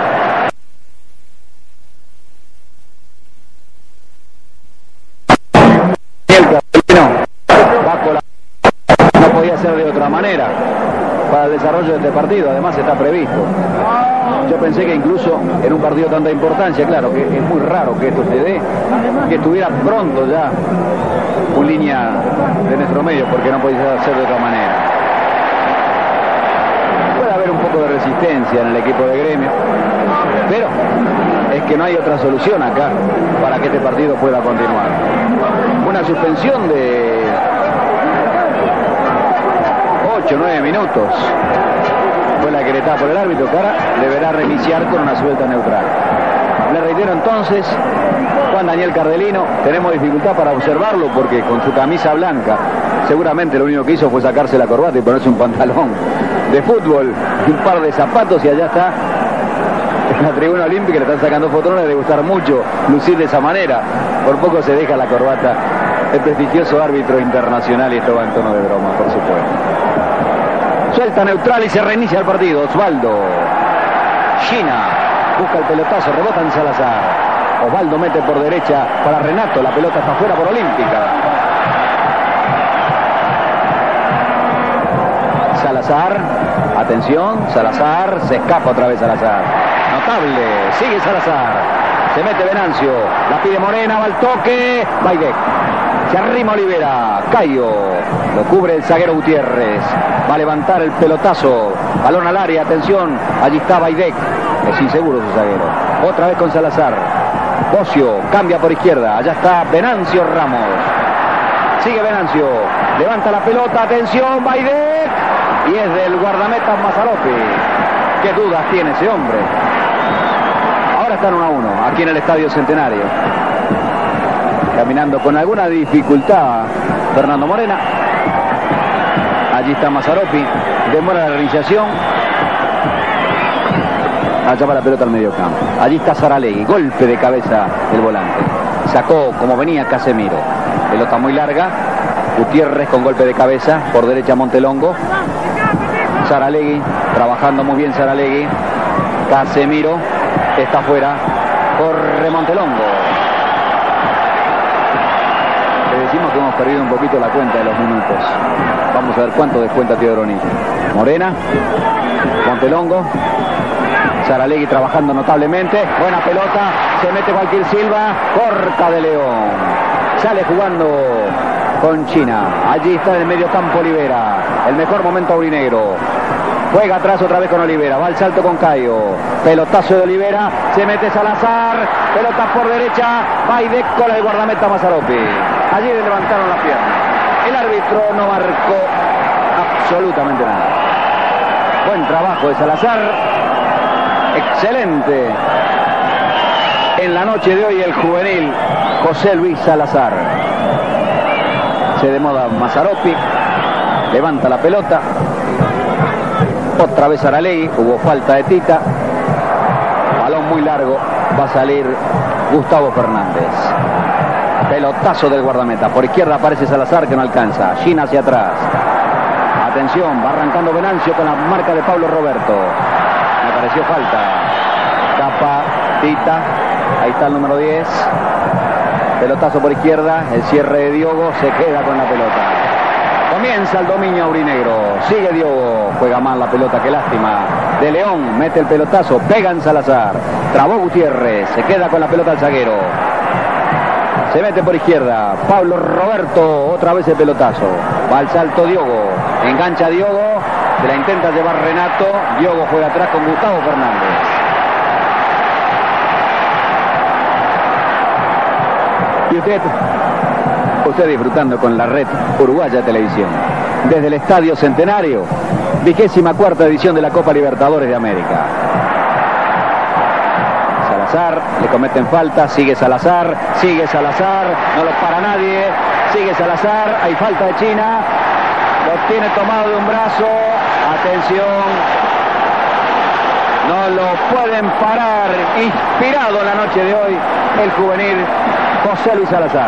No podía ser de otra manera para el desarrollo de este partido. Además está previsto. Yo pensé que incluso en un partido de tanta importancia, claro, que es muy raro que esto se dé, que estuviera pronto ya un línea de nuestro medio, porque no podía ser de otra manera. Puede haber un poco de resistencia en el equipo de Gremio, pero es que no hay otra solución acá para que este partido pueda continuar. Una suspensión de ocho o nueve minutos fue la decretada por el árbitro, que ahora deberá reiniciar con una suelta neutral. Le reitero entonces, Juan Daniel Cardelino, tenemos dificultad para observarlo porque con su camisa blanca seguramente lo único que hizo fue sacarse la corbata y ponerse un pantalón de fútbol, un par de zapatos, y allá está en la tribuna olímpica. Le están sacando fotos, no le debe gustar mucho lucir de esa manera. Por poco se deja la corbata el prestigioso árbitro internacional, y esto va en tono de broma, por supuesto. Suelta neutral y se reinicia el partido. Osvaldo. China. Busca el pelotazo. Rebota en Salazar. Osvaldo mete por derecha para Renato. La pelota está afuera por Olímpica. Salazar. Atención. Salazar. Se escapa otra vez Salazar. Notable. Sigue Salazar. Se mete Venancio. La pide Morena. Va al toque. Baidec. Se arrima Olivera. Cayo. Lo cubre el zaguero Gutiérrez. Va a levantar el pelotazo. Balón al área. Atención. Allí está Baidec. Es inseguro su zaguero. Otra vez con Salazar. Bocio. Cambia por izquierda. Allá está Venancio Ramos. Sigue Venancio. Levanta la pelota. Atención. Baidec. Y es del guardameta Mazzaropi. Qué dudas tiene ese hombre. Ahora están uno a uno. Aquí en el Estadio Centenario. Caminando con alguna dificultad Fernando Morena. Allí está Mazzaropi. Demora la realización. Allá va la pelota al medio campo. Allí está Saralegui. Golpe de cabeza del volante. Sacó como venía Casemiro. Pelota muy larga. Gutiérrez con golpe de cabeza. Por derecha Montelongo. Saralegui. Trabajando muy bien Saralegui. Casemiro. Está fuera. Corre Montelongo. Le decimos que hemos perdido un poquito la cuenta de los minutos. Vamos a ver cuánto descuenta Teodoroni. Morena. Montelongo. Saralegui trabajando notablemente. Buena pelota. Se mete Gualquir Silva. Corta de León. Sale jugando con China. Allí está en el medio campo Olivera. El mejor momento aurinegro. Juega atrás otra vez con Olivera. Va al salto con Cayo. Pelotazo de Olivera. Se mete Salazar. Pelota por derecha. Va y de cola el guardameta Mazzaropi. Allí le levantaron la pierna. El árbitro no marcó absolutamente nada. Buen trabajo de Salazar. Excelente. En la noche de hoy el juvenil José Luis Salazar. Se demoda Mazzaropi. Levanta la pelota. Otra vez Saralegui. Hubo falta de Tita. Balón muy largo. Va a salir Gustavo Fernández. Pelotazo del guardameta. Por izquierda aparece Salazar que no alcanza. Gina hacia atrás. Atención. Va arrancando Venancio con la marca de Pablo Roberto. Me pareció falta. Capa Tita. Ahí está el número diez. Pelotazo por izquierda. El cierre de Diogo. Se queda con la pelota. Comienza el dominio aurinegro. Sigue Diogo. Juega mal la pelota. Qué lástima. De León mete el pelotazo. Pega en Salazar. Trabó Gutiérrez. Se queda con la pelota el zaguero. Se mete por izquierda. Pablo Roberto. Otra vez el pelotazo. Va al salto Diogo. Engancha Diogo. Se la intenta llevar Renato. Diogo juega atrás con Gustavo Fernández. Y usted, usted disfrutando con la red Uruguaya Televisión. Desde el Estadio Centenario, vigésima cuarta edición de la Copa Libertadores de América. Salazar, le cometen falta, sigue Salazar, sigue Salazar, no lo para nadie, sigue Salazar, hay falta de China, lo tiene tomado de un brazo, atención, no lo pueden parar, inspirado en la noche de hoy, el juvenil José Luis Salazar.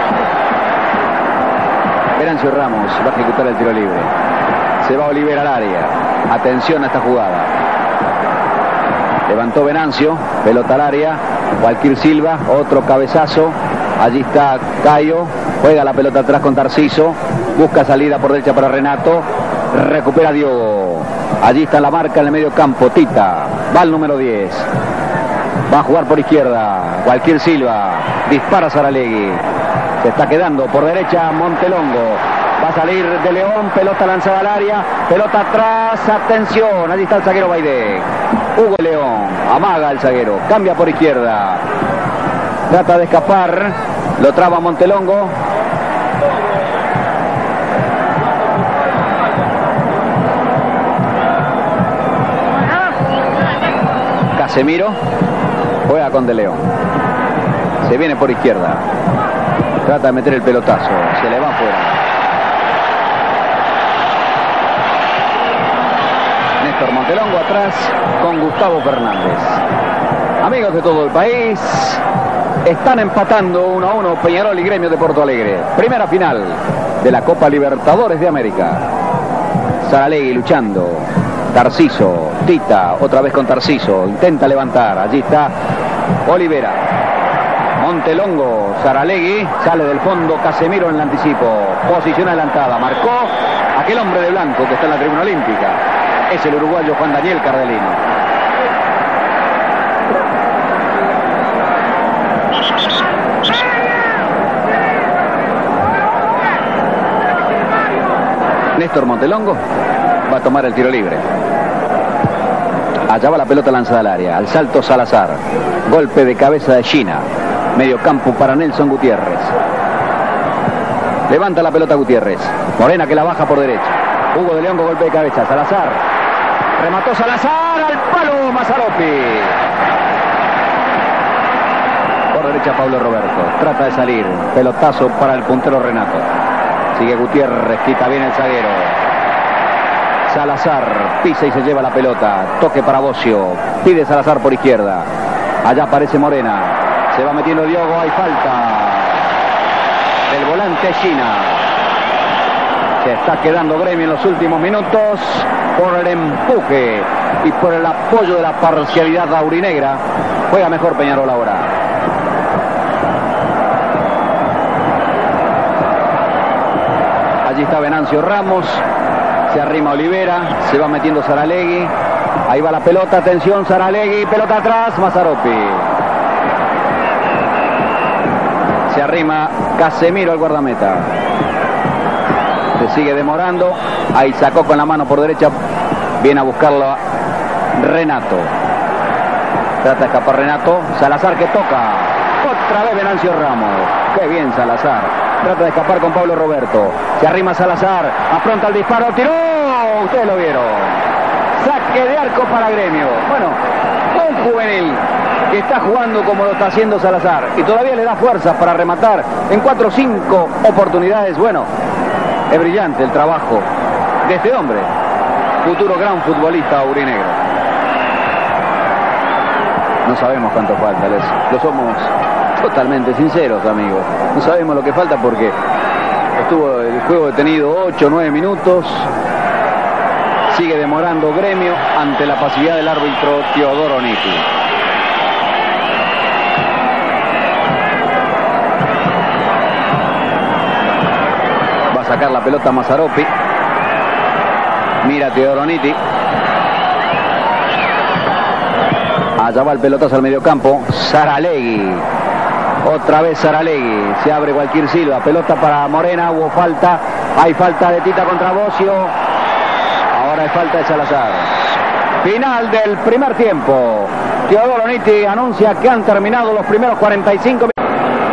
Venancio Ramos va a ejecutar el tiro libre. Se va Olivera al área. Atención a esta jugada. Levantó Venancio. Pelota al área. Gualquir Silva. Otro cabezazo. Allí está Cayo. Juega la pelota atrás con Tarciso. Busca salida por derecha para Renato. Recupera Diogo. Allí está la marca en el medio campo. Tita. Va el número diez. Va a jugar por izquierda. Gualquir Silva. Dispara Saralegui. Se está quedando por derecha Montelongo. Va a salir de León. Pelota lanzada al área. Pelota atrás. Atención. Allí está el zaguero Baidé. Hugo León. Amaga el zaguero. Cambia por izquierda. Trata de escapar. Lo traba Montelongo. Casemiro. Juega con De León. Se viene por izquierda. Trata de meter el pelotazo. Se le va afuera. Néstor Montelongo atrás con Gustavo Fernández. Amigos de todo el país, están empatando uno a uno Peñarol y Gremio de Porto Alegre. Primera final de la Copa Libertadores de América. Saralegui luchando. Tarciso, Tita, otra vez con Tarciso. Intenta levantar. Allí está Olivera. Montelongo, Saralegui, sale del fondo Casemiro en el anticipo, posición adelantada, marcó aquel hombre de blanco que está en la tribuna olímpica, es el uruguayo Juan Daniel Cardelino. Néstor Montelongo va a tomar el tiro libre. Allá va la pelota lanzada al área, al salto Salazar, golpe de cabeza de China. Medio campo para Nelson Gutiérrez. Levanta la pelota Gutiérrez. Morena que la baja por derecha. Hugo de León con golpe de cabeza. Salazar. Remató Salazar al palo Mazzaropi. Por derecha Pablo Roberto. Trata de salir. Pelotazo para el puntero Renato. Sigue Gutiérrez. Quita bien el zaguero. Salazar pisa y se lleva la pelota. Toque para Bocio. Pide Salazar por izquierda. Allá aparece Morena. Se va metiendo Diogo. Hay falta del volante China. Se está quedando Gremio en los últimos minutos por el empuje y por el apoyo de la parcialidad aurinegra. Juega mejor Peñarol ahora. Allí está Venancio Ramos. Se arrima Olivera. Se va metiendo Saralegui. Ahí va la pelota. Atención, Saralegui. Pelota atrás. Mazzaropi. Se arrima Casemiro al guardameta. Se sigue demorando. Ahí sacó con la mano por derecha. Viene a buscarlo a Renato. Trata de escapar Renato. Salazar que toca. Otra vez Venancio Ramos. Qué bien Salazar. Trata de escapar con Pablo Roberto. Se arrima Salazar. Afronta el disparo. ¡Tiró! Ustedes lo vieron. Saque de arco para Gremio. Bueno, un juvenil que está jugando como lo está haciendo Salazar. Y todavía le da fuerzas para rematar en cuatro o cinco oportunidades. Bueno, es brillante el trabajo de este hombre. Futuro gran futbolista aurinegro. No sabemos cuánto falta. Les, lo somos totalmente sinceros, amigos. No sabemos lo que falta porque estuvo el juego detenido ocho o nueve minutos. Sigue demorando Gremio ante la pasividad del árbitro Teodoro Nitti. Va a sacar la pelota Mazzaropi. Mira Teodoro Nitti. Allá va el pelotazo al mediocampo. Saralegui. Otra vez Saralegui. Se abre Gualquír Silva. Pelota para Morena. Hubo falta. Hay falta de Tita contra Bocio. Ahora hay falta de Salazar. Final del primer tiempo. Teodoro Nitti anuncia que han terminado los primeros cuarenta y cinco minutos.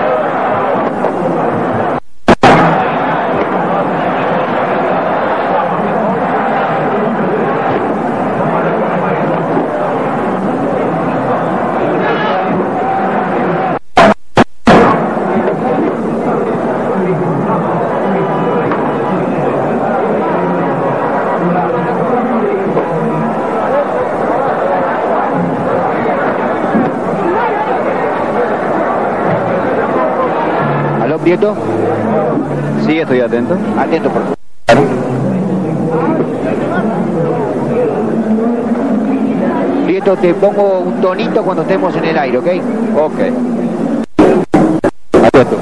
¿Quieto? Sí, estoy atento. Atento, por favor. Quieto, te pongo un tonito cuando estemos en el aire, ¿ok? Ok. Atento.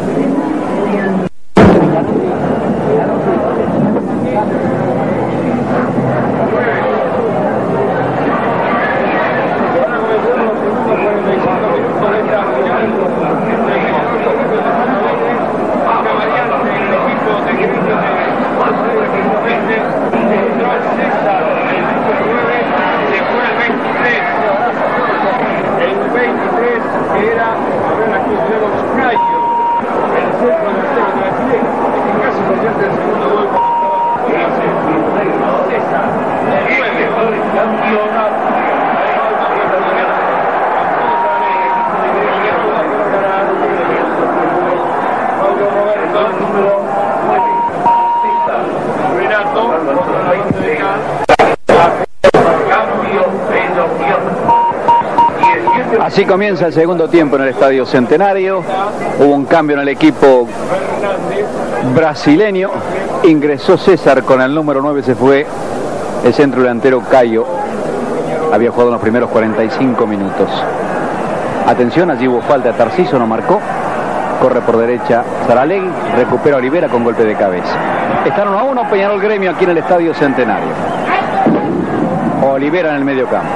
Así comienza el segundo tiempo en el Estadio Centenario. Hubo un cambio en el equipo brasileño. Ingresó César con el número nueve, se fue el centro delantero Caio. Había jugado en los primeros cuarenta y cinco minutos. Atención, allí hubo falta de Tarciso, no marcó. Corre por derecha Saralegui, recupera Olivera con golpe de cabeza. Están uno a uno Peñarol Gremio aquí en el Estadio Centenario. Olivera en el medio campo.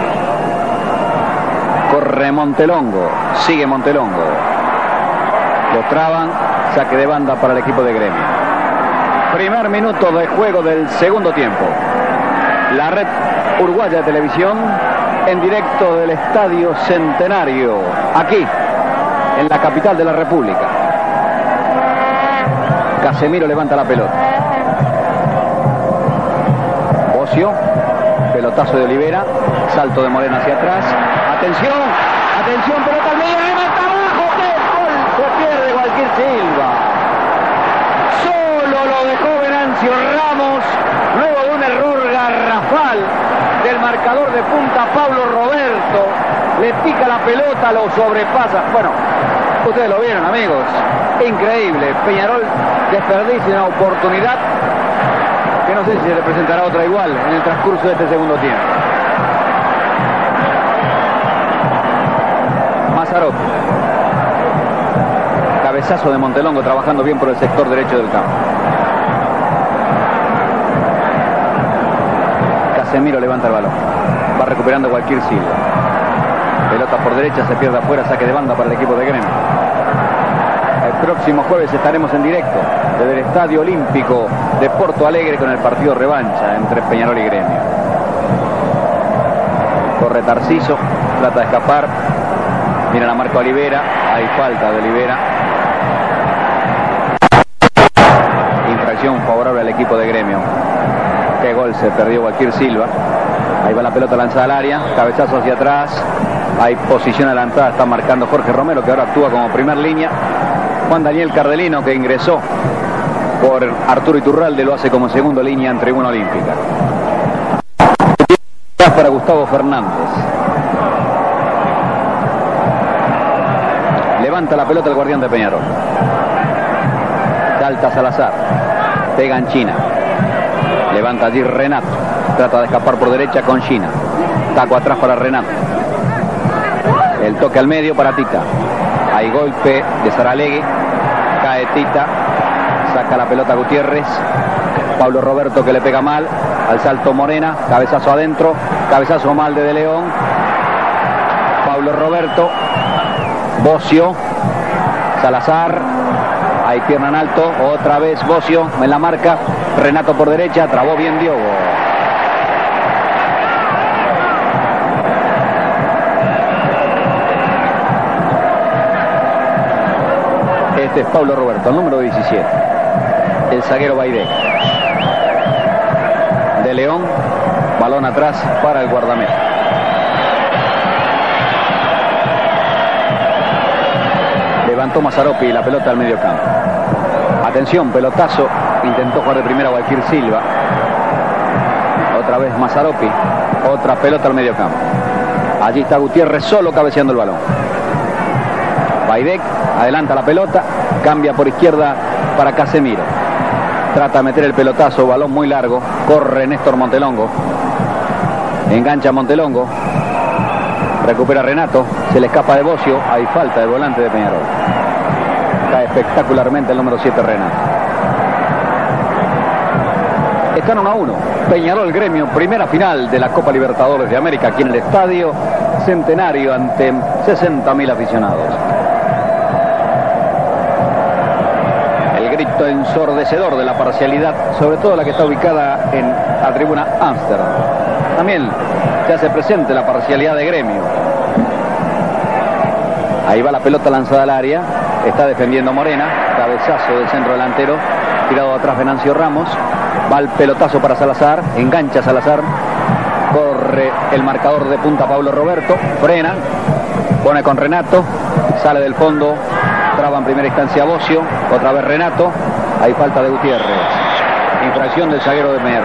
Corre Montelongo, sigue Montelongo. Lo traban, saque de banda para el equipo de Gremio. Primer minuto de juego del segundo tiempo. La red uruguaya de televisión en directo del Estadio Centenario, aquí, en la capital de la República. Casemiro levanta la pelota. Bocio, pelotazo de Olivera, salto de Morena hacia atrás. Atención, atención, pelota al medio, remata abajo, ¡qué gol! Se pierde Gualquír Silva. Solo lo dejó Venancio Ramos, luego de un error garrafal rafal del marcador de punta Pablo Roberto. Le pica la pelota, lo sobrepasa. Bueno, ustedes lo vieron, amigos. Increíble. Peñarol desperdicia una oportunidad que no sé si se le presentará otra igual en el transcurso de este segundo tiempo. Mazzaropi. Cabezazo de Montelongo trabajando bien por el sector derecho del campo. Casemiro levanta el balón. Va recuperando cualquier Silva. Pelota por derecha, se pierde afuera, saque de banda para el equipo de Gremio. El próximo jueves estaremos en directo desde el Estadio Olímpico de Porto Alegre con el partido revancha entre Peñarol y Gremio. Corre Tarciso, trata de escapar. Mira la marca Olivera, hay falta de Olivera. Infracción favorable al equipo de Gremio. Qué gol se perdió Walquir Silva. Ahí va la pelota lanzada al área, cabezazo hacia atrás. Hay posición adelantada, está marcando Jorge Romero, que ahora actúa como primer línea. Juan Daniel Cardelino, que ingresó por Arturo Iturralde, lo hace como segundo línea en tribuna olímpica. Para Gustavo Fernández. Levanta la pelota el guardián de Peñarol. Salta Salazar. Pega en China. Levanta allí Renato. Trata de escapar por derecha con China. Taco atrás para Renato. El toque al medio para Tita. Hay golpe de Saralegui. Cae Tita. Saca la pelota Gutiérrez. Pablo Roberto que le pega mal. Al salto Morena. Cabezazo adentro. Cabezazo mal de De León. Pablo Roberto. Bocio. Salazar. Hay pierna en alto. Otra vez Bocio en la marca. Renato por derecha. Trabó bien Diogo. Este es Pablo Roberto, el número diecisiete. El zaguero Baidé. De León. Balón atrás para el guardameta. Levantó Mazzaropi la pelota al medio campo. Atención, pelotazo. Intentó jugar de primera Walquir Silva. Otra vez Mazzaropi. Otra pelota al medio campo. Allí está Gutiérrez solo cabeceando el balón. Baidec adelanta la pelota. Cambia por izquierda para Casemiro. Trata de meter el pelotazo. Balón muy largo. Corre Néstor Montelongo. Engancha Montelongo. Recupera Renato. Se le escapa de Bocio. Hay falta del volante de Peñarol. Cae espectacularmente el número siete Renato. Están uno a uno. Peñarol Gremio, primera final de la Copa Libertadores de América aquí en el Estadio Centenario ante sesenta mil aficionados. El grito ensordecedor de la parcialidad, sobre todo la que está ubicada en la tribuna Ámsterdam. También se hace presente la parcialidad de Gremio. Ahí va la pelota lanzada al área. Está defendiendo Morena. Cabezazo del centro delantero. Tirado atrás Venancio Ramos. Va el pelotazo para Salazar. Engancha Salazar. Corre el marcador de punta Pablo Roberto. Frena. Pone con Renato. Sale del fondo. Traba en primera instancia Bocio. Otra vez Renato. Hay falta de Gutiérrez. Infracción del zaguero de Peñarol.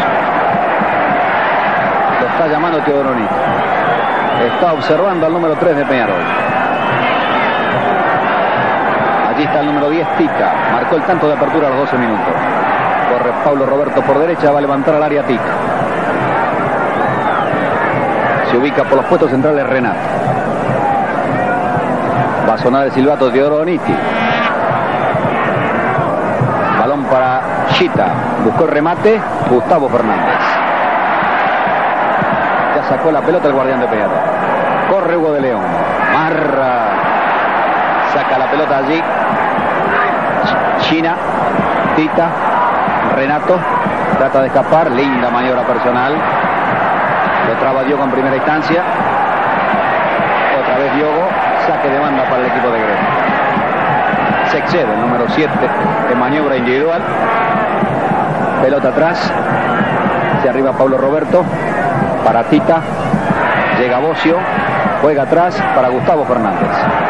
Lo está llamando Teodoro Nito. Está observando al número tres de Peñarol. Allí está el número diez, Tita. Marcó el tanto de apertura a los doce minutos. Corre Pablo Roberto por derecha. Va a levantar al área Tita. Se ubica por los puestos centrales Renato. Va a sonar el silbato de Teodoro Niti. Balón para Chita. Buscó el remate. Gustavo Fernández. Ya sacó la pelota el guardián de Peñarol. Corre Hugo de León. Marra. Saca la pelota allí. China. Tita. Renato. Trata de escapar. Linda maniobra personal. Lo traba Diogo en primera instancia. Otra vez Diogo. Saque de banda para el equipo de Gremio. Se excede el número siete en maniobra individual. Pelota atrás. Hacia arriba Pablo Roberto. Para Tita. Llega Bocio. Juega atrás para Gustavo Fernández.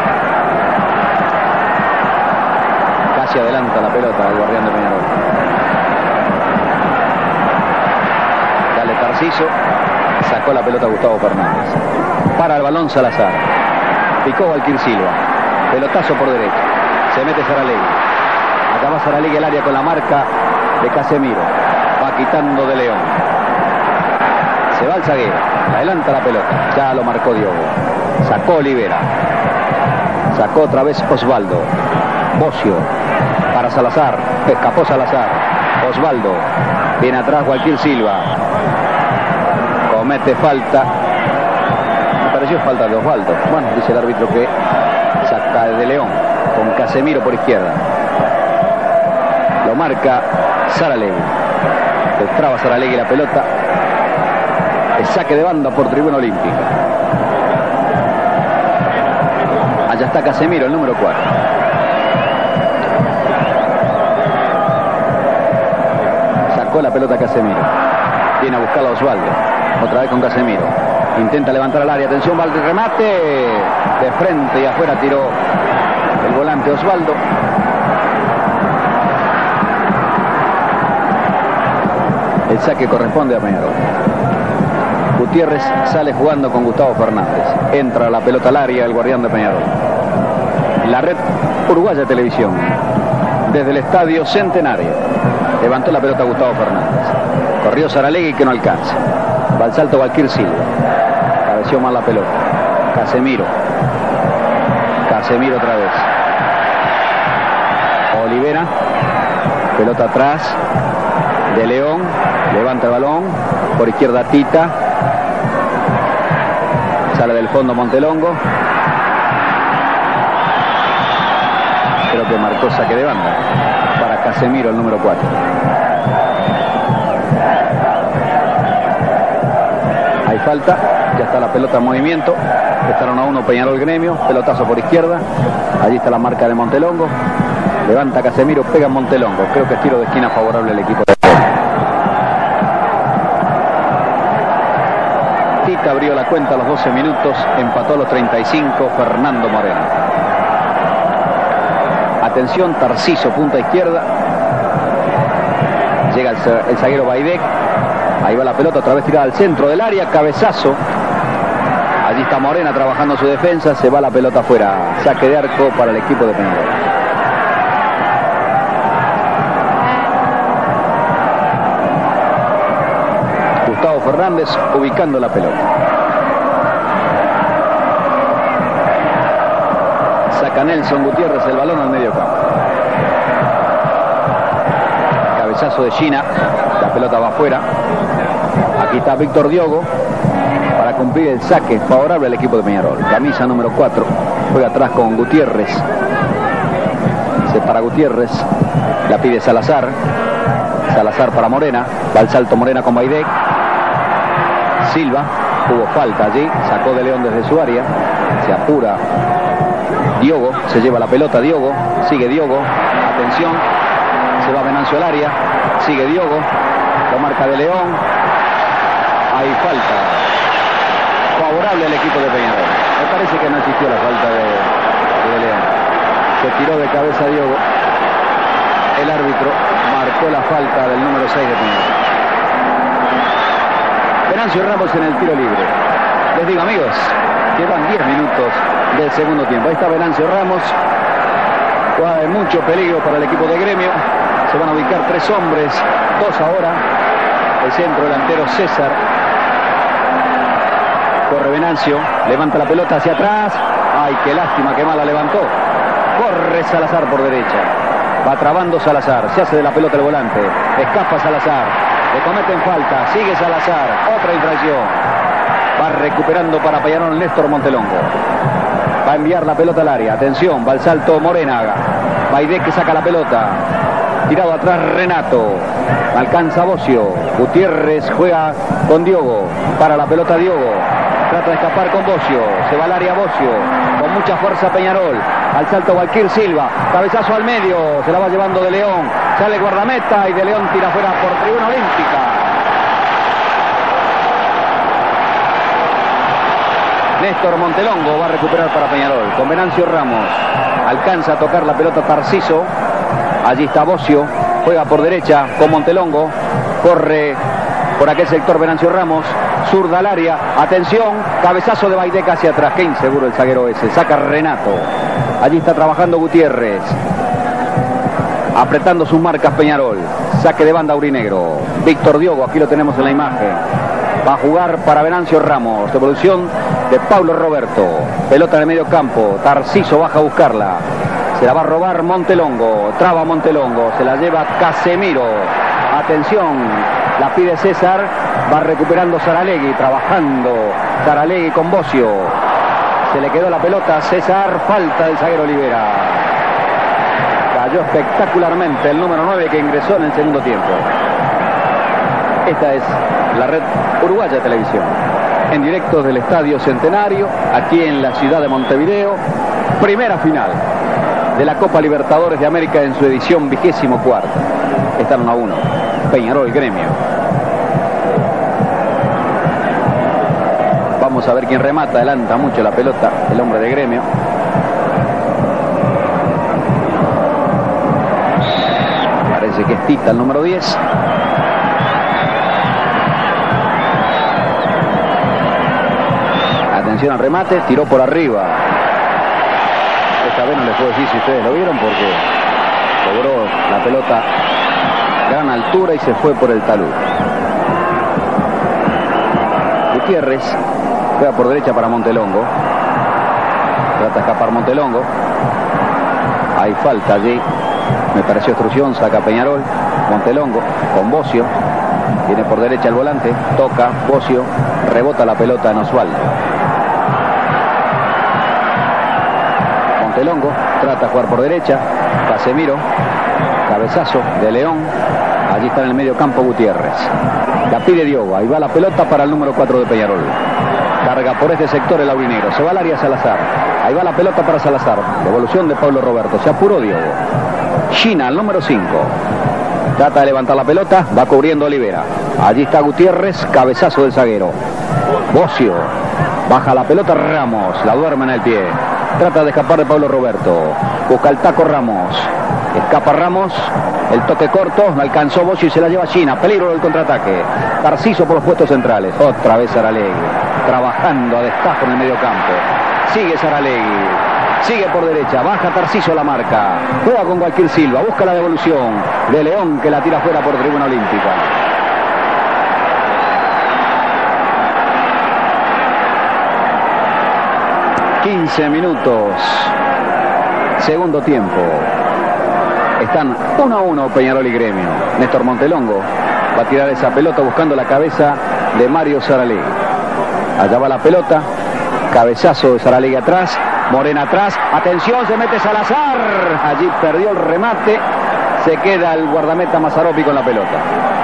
Casi adelanta la pelota al guardián de Peñarol. Dale Tarciso. Sacó la pelota Gustavo Fernández. Para el balón Salazar. Picó Valquir Silva. Pelotazo por derecha. Se mete Saralegui. Acaba Saralegui el área con la marca de Casemiro. Va quitando de León. Se va el zaguero. Adelanta la pelota. Ya lo marcó Diogo. Sacó Olivera. Sacó otra vez Osvaldo. Bocio. Para Salazar. Escapó Salazar. Osvaldo. Viene atrás Valquir Silva. Comete falta. Me pareció falta de Osvaldo. Bueno, dice el árbitro que saca de León. Con Casemiro por izquierda. Lo marca Saralegui. Destraba Saralegui la pelota. El saque de banda por Tribuna Olímpica. Allá está Casemiro, el número cuatro. Sacó la pelota Casemiro. Viene a buscarla a Osvaldo. Otra vez con Casemiro. Intenta levantar al área. Atención, va el remate. De frente y afuera tiró el volante Osvaldo. El saque corresponde a Peñarol. Gutiérrez sale jugando con Gustavo Fernández. Entra la pelota al área el guardián de Peñarol. La red uruguaya de televisión. Desde el estadio Centenario. Levantó la pelota Gustavo Fernández. Corrió Saralegui que no alcanza. Va al salto Valquir Silva. Cabeció mal la pelota. Casemiro. Casemiro otra vez. Olivera. Pelota atrás. De León. Levanta el balón. Por izquierda Tita. Sale del fondo Montelongo. Creo que marcó saque de banda para Casemiro, el número cuatro. Hay falta. Ya está la pelota en movimiento. Estaron a uno Peñarol Gremio. Pelotazo por izquierda. Allí está la marca de Montelongo. Levanta Casemiro, pega en Montelongo. Creo que es tiro de esquina favorable al equipo de Tita. Abrió la cuenta a los doce minutos, empató a los treinta y cinco Fernando Moreno. Atención, Tarciso, punta izquierda. Llega el, el zaguero Baidec. Ahí va la pelota, otra vez tirada al centro del área, cabezazo. Allí está Morena trabajando su defensa, se va la pelota afuera. Saque de arco para el equipo de Peñarol. Gustavo Fernández ubicando la pelota. Saca Nelson Gutiérrez el balón al medio campo. Cabezazo de China. La pelota va afuera. Aquí está Víctor Diogo para cumplir el saque favorable al equipo de Peñarol. Camisa número cuatro. Juega atrás con Gutiérrez. Se para Gutiérrez. La pide Salazar. Salazar para Morena. Va al salto Morena con Baidec. Silva. Hubo falta allí. Sacó de León desde su área. Se apura Diogo. Se lleva la pelota Diogo. Sigue Diogo. Atención. Se va Venancio al área. Sigue Diogo. Lo marca de León. Hay falta favorable al equipo de Peñarol. Me parece que no existió la falta de, de León. Se tiró de cabeza Diogo. El árbitro marcó la falta del número seis de Peñarol. Venancio Ramos en el tiro libre. Les digo, amigos, quedan diez minutos del segundo tiempo. Ahí está Venancio Ramos. Hay mucho peligro para el equipo de Gremio. Se van a ubicar tres hombres, dos ahora. El centro delantero César. Corre Venancio, levanta la pelota hacia atrás. Ay, qué lástima, qué mal la levantó. Corre Salazar por derecha. Va trabando Salazar, se hace de la pelota el volante. Escapa Salazar, le cometen falta, sigue Salazar, otra infracción. Va recuperando para Peñarol Néstor Montelongo. Va a enviar la pelota al área, atención, va al salto Morenaga. Baidec que saca la pelota. Tirado atrás Renato. Alcanza Bocio. Gutiérrez juega con Diogo. Para la pelota Diogo. Trata de escapar con Bocio. Se va al área Bocio. Con mucha fuerza Peñarol. Al salto Valquir Silva. Cabezazo al medio. Se la va llevando de León. Sale guardameta y de León tira fuera por Tribuna Olímpica. Néstor Montelongo va a recuperar para Peñarol. Con Venancio Ramos. Alcanza a tocar la pelota Tarciso. Allí está Bocio. Juega por derecha con Montelongo. Corre por aquel sector Venancio Ramos, zurda al área, atención, cabezazo de Baideca hacia atrás, qué inseguro el zaguero ese, saca Renato, allí está trabajando Gutiérrez, apretando sus marcas Peñarol, saque de banda aurinegro, Víctor Diogo, aquí lo tenemos en la imagen, va a jugar para Venancio Ramos, devolución de Paulo Roberto, pelota en el medio campo, Tarciso baja a buscarla, se la va a robar Montelongo, traba Montelongo, se la lleva Casemiro, atención, la pide César, va recuperando Saralegui, trabajando Saralegui con Bocio, se le quedó la pelota, César, falta del zaguero Olivera, cayó espectacularmente el número nueve que ingresó en el segundo tiempo. Esta es la red uruguaya de televisión, en directo del Estadio Centenario, aquí en la ciudad de Montevideo, primera final de la Copa Libertadores de América en su edición vigésimo cuarta. Están uno a uno, Peñarol Gremio. Vamos a ver quién remata, adelanta mucho la pelota el hombre de Gremio. Parece que es Tita el número diez. Atención al remate, tiró por arriba. Esta vez no les puedo decir si ustedes lo vieron porque logró la pelota gran altura y se fue por el talud. Gutiérrez juega por derecha para Montelongo. Trata de escapar Montelongo. Hay falta allí. Me pareció obstrucción, saca Peñarol. Montelongo con Bocio. Viene por derecha el volante. Toca Bocio. Rebota la pelota en Osvaldo. Montelongo trata de jugar por derecha. Casemiro. Cabezazo de León. Allí está en el medio campo Gutiérrez. La pide Diogo. Ahí va la pelota para el número cuatro de Peñarol. Carga por este sector el aurinegro. Se va al área Salazar. Ahí va la pelota para Salazar. Devolución de Pablo Roberto. Se apuró Diogo. China, el número cinco. Trata de levantar la pelota. Va cubriendo Olivera. Allí está Gutiérrez. Cabezazo del zaguero. Bocio. Baja la pelota Ramos. La duerme en el pie. Trata de escapar de Pablo Roberto. Busca el taco Ramos. Escapa Ramos. El toque corto. No alcanzó Bocio y se la lleva China. Peligro del contraataque. Tarciso por los puestos centrales. Otra vez Saralegui. Trabajando a destajo en el medio campo. Sigue Saralegui. Sigue por derecha. Baja Tarciso la marca. Juega con Gualquín Silva. Busca la devolución de León que la tira fuera por tribuna olímpica. quince minutos. Segundo tiempo. Están uno a uno Peñarol y Gremio. Néstor Montelongo va a tirar esa pelota buscando la cabeza de Mario Saralegui. Allá va la pelota. Cabezazo de Saralegui atrás. Morena atrás. Atención, se mete Salazar. Allí perdió el remate. Se queda el guardameta Mazzaropi con la pelota.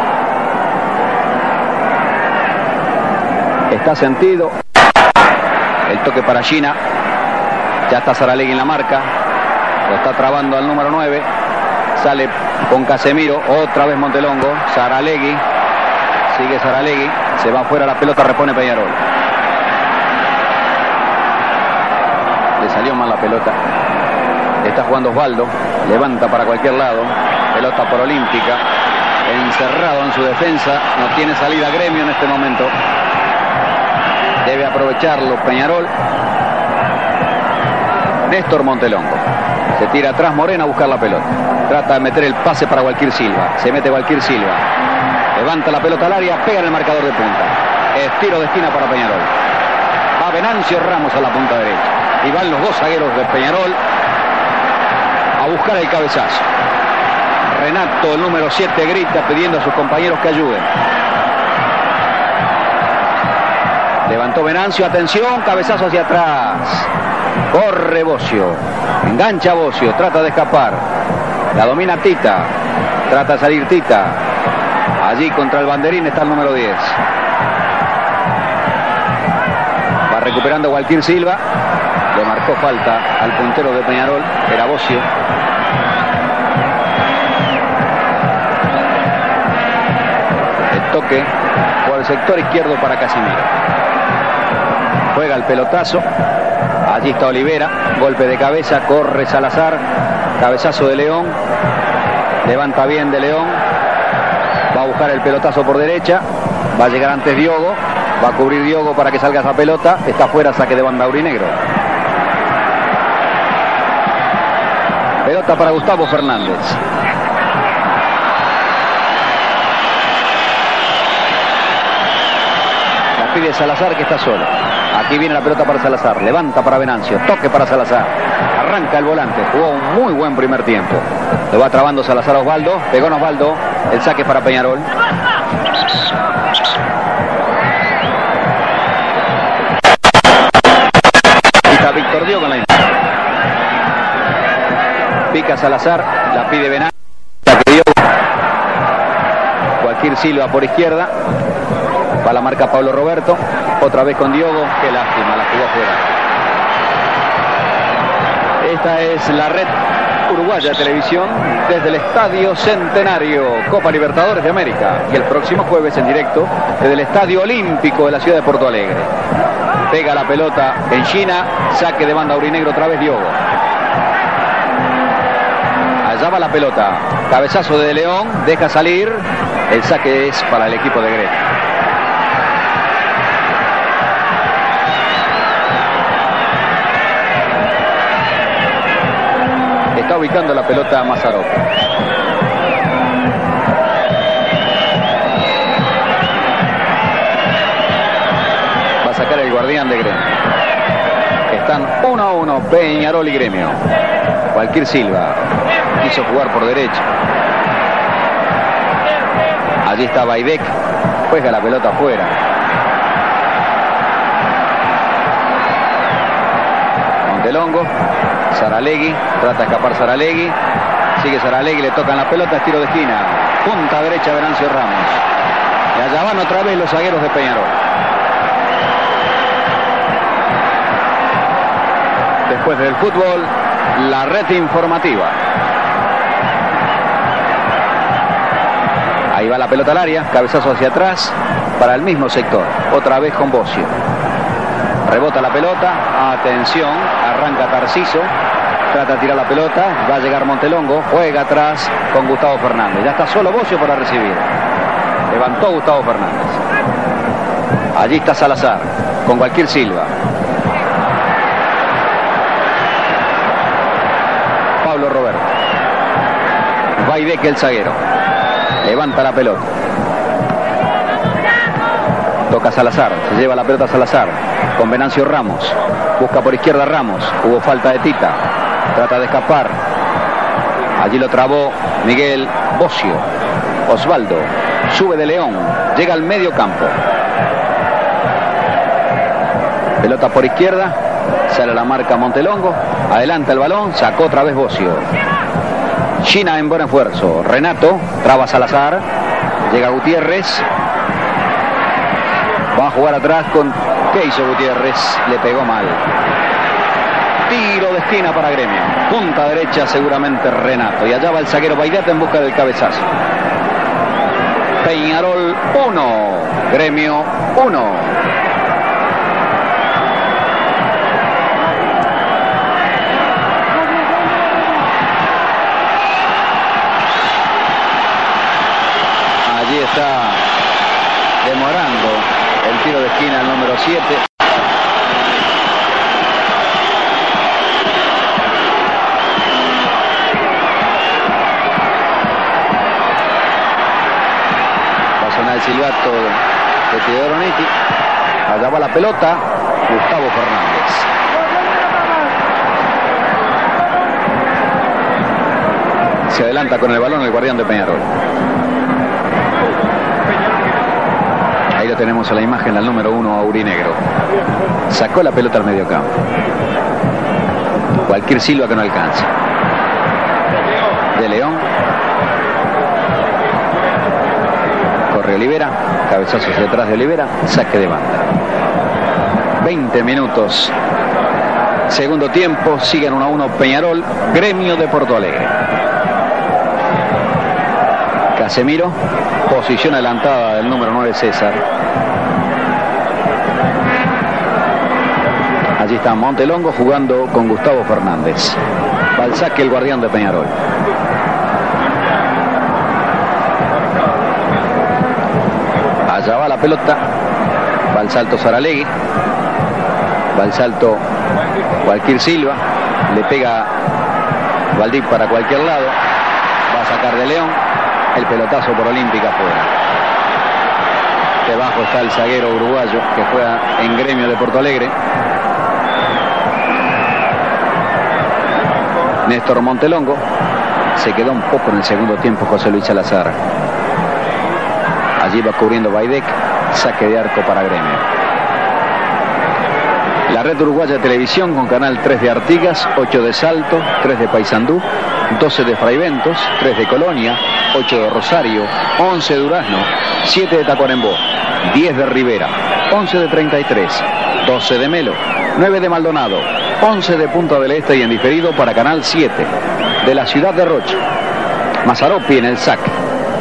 Está sentido. El toque para China. Ya está Saralegui en la marca. Lo está trabando al número nueve. Sale con Casemiro. Otra vez Montelongo. Saralegui. Sigue Saralegui. Se va afuera la pelota. Repone Peñarol. Le salió mal la pelota. Está jugando Osvaldo. Levanta para cualquier lado. Pelota por Olímpica. Encerrado en su defensa. No tiene salida Gremio en este momento. Debe aprovecharlo Peñarol. Néstor Montelongo. Se tira atrás Morena a buscar la pelota. Trata de meter el pase para Gualquín Silva. Se mete Gualquín Silva. Levanta la pelota al área. Pega en el marcador de punta. Es tiro de esquina para Peñarol. Va Venancio Ramos a la punta derecha. Y van los dos zagueros de Peñarol a buscar el cabezazo. Renato, el número siete, grita pidiendo a sus compañeros que ayuden. Levantó Venancio, atención, cabezazo hacia atrás. Corre Bocio. Engancha Bocio, trata de escapar. La domina Tita. Trata de salir Tita. Allí contra el banderín está el número diez. Va recuperando Gualquín Silva. Le marcó falta al puntero de Peñarol. Era Bocio. El toque por el sector izquierdo para Casimiro. Juega el pelotazo. Allí está Olivera. Golpe de cabeza. Corre Salazar. Cabezazo de León. Levanta bien de León. Va a buscar el pelotazo por derecha. Va a llegar antes Diogo. Va a cubrir Diogo para que salga esa pelota. Está fuera, saque de banda aurinegro. Pelota para Gustavo Fernández. La pide Salazar, que está solo. Aquí viene la pelota para Salazar. Levanta para Venancio. Toque para Salazar. Arranca el volante. Jugó un muy buen primer tiempo. Lo va trabando Salazar a Osvaldo. Pegó en Osvaldo. El saque para Peñarol. Y está Víctor Diogo con la imagen. Pica Salazar. La pide Venancio. Cualquier Silva por izquierda. Va la marca Pablo Roberto. Otra vez con Diogo. Qué lástima, la jugó afuera. Esta es la red uruguaya de televisión desde el Estadio Centenario, Copa Libertadores de América. Y el próximo jueves en directo desde el Estadio Olímpico de la ciudad de Porto Alegre. Pega la pelota en China. Saque de banda aurinegro otra vez Diogo. Allá va la pelota. Cabezazo de León. Deja salir. El saque es para el equipo de Gremio. Está ubicando la pelota a Mazarop. Va a sacar el guardián de Gremio. Están uno a uno Peñarol y Gremio. Cualquier Silva quiso jugar por derecha. Allí está Baidek. Juega la pelota afuera. Montelongo. Saralegui, trata de escapar Saralegui, sigue Saralegui, le tocan la pelota, es tiro de esquina, punta derecha Venancio Ramos. Y allá van otra vez los zagueros de Peñarol. Después del fútbol, la red informativa. Ahí va la pelota al área, cabezazo hacia atrás, para el mismo sector, otra vez con Bocio. Rebota la pelota, atención, arranca Tarciso, trata de tirar la pelota, va a llegar Montelongo, juega atrás con Gustavo Fernández. Ya está solo Bocio para recibir. Levantó Gustavo Fernández. Allí está Salazar, con cualquier Silva. Pablo Roberto. Baidek el zaguero. Levanta la pelota. Toca Salazar, se lleva la pelota a Salazar. Con Venancio Ramos. Busca por izquierda Ramos. Hubo falta de Tita. Trata de escapar. Allí lo trabó Miguel Bocio. Osvaldo. Sube de León. Llega al medio campo. Pelota por izquierda. Sale la marca Montelongo. Adelanta el balón. Sacó otra vez Bocio. China en buen esfuerzo. Renato. Traba Salazar. Llega Gutiérrez. Va a jugar atrás con... ¿Qué hizo Gutiérrez? Le pegó mal. Tiro de esquina para Gremio. Punta derecha seguramente Renato. Y allá va el zaguero Baidete en busca del cabezazo. Peñarol uno. Gremio uno. Allí está demorando el tiro de esquina el número siete. Va a sonar el silbato de Teodoro Nitti. Allá va la pelota. Gustavo Fernández. Se adelanta con el balón el guardián de Peñarol. Ahí lo tenemos a la imagen, al número uno aurinegro. Sacó la pelota al medio campo. Cualquier Silva que no alcanza. De León. Corre Olivera. Cabezazo hacia atrás de Olivera. Saque de banda. veinte minutos. Segundo tiempo. Siguen uno a uno Peñarol. Gremio de Porto Alegre. Casemiro. Posición adelantada del número nueve César. Allí está Montelongo jugando con Gustavo Fernández. Va al saque el guardián de Peñarol. Allá va la pelota. Va al salto Saralegui. Va al salto Gualquir Silva. Le pega Valdí para cualquier lado. Va a sacar de León. El pelotazo por Olímpica afuera. Debajo está el zaguero uruguayo que juega en Gremio de Porto Alegre. Néstor Montelongo. Se quedó un poco en el segundo tiempo José Luis Salazar. Allí va cubriendo Baidec. Saque de arco para Gremio. La red uruguaya de televisión con canal tres de Artigas, ocho de Salto, tres de Paysandú, doce de Fraiventos, tres de Colonia, ocho de Rosario, once de Durazno, siete de Tacuarembó, diez de Rivera, once de treinta y tres, doce de Melo, nueve de Maldonado, once de Punta del Este y en diferido para canal siete de la ciudad de Rocha. Mazzaropi en el saque.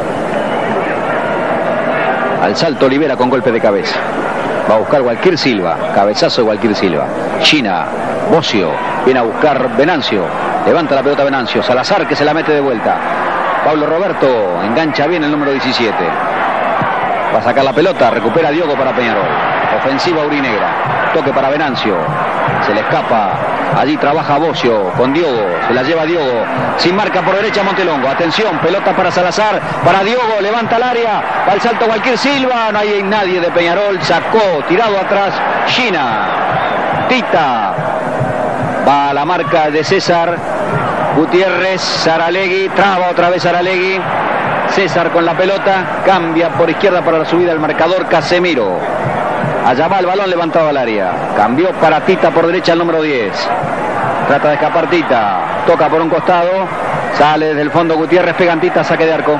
Al salto Olivera con golpe de cabeza. Va a buscar Gualquir Silva. Cabezazo de Gualquir Silva. China. Bocio. Viene a buscar Venancio. Levanta la pelota Venancio. Salazar que se la mete de vuelta. Pablo Roberto. Engancha bien el número diecisiete. Va a sacar la pelota. Recupera Diogo para Peñarol. Ofensiva aurinegra. Toque para Venancio. Se le escapa. Allí trabaja Bocio con Diogo. Se la lleva Diogo. Sin marca por derecha Montelongo. Atención. Pelota para Salazar. Para Diogo. Levanta el área. Va al salto Gualquir Silva. No hay nadie de Peñarol. Sacó. Tirado atrás. China. Tita. Va a la marca de César Gutiérrez. Saralegui. Traba otra vez Saralegui. César con la pelota. Cambia por izquierda para la subida del marcador Casemiro. Allá va el balón levantado al área. Cambió para Tita por derecha el número diez. Trata de escapar Tita. Toca por un costado. Sale desde el fondo Gutiérrez. Pega en Tita. Saque de arco.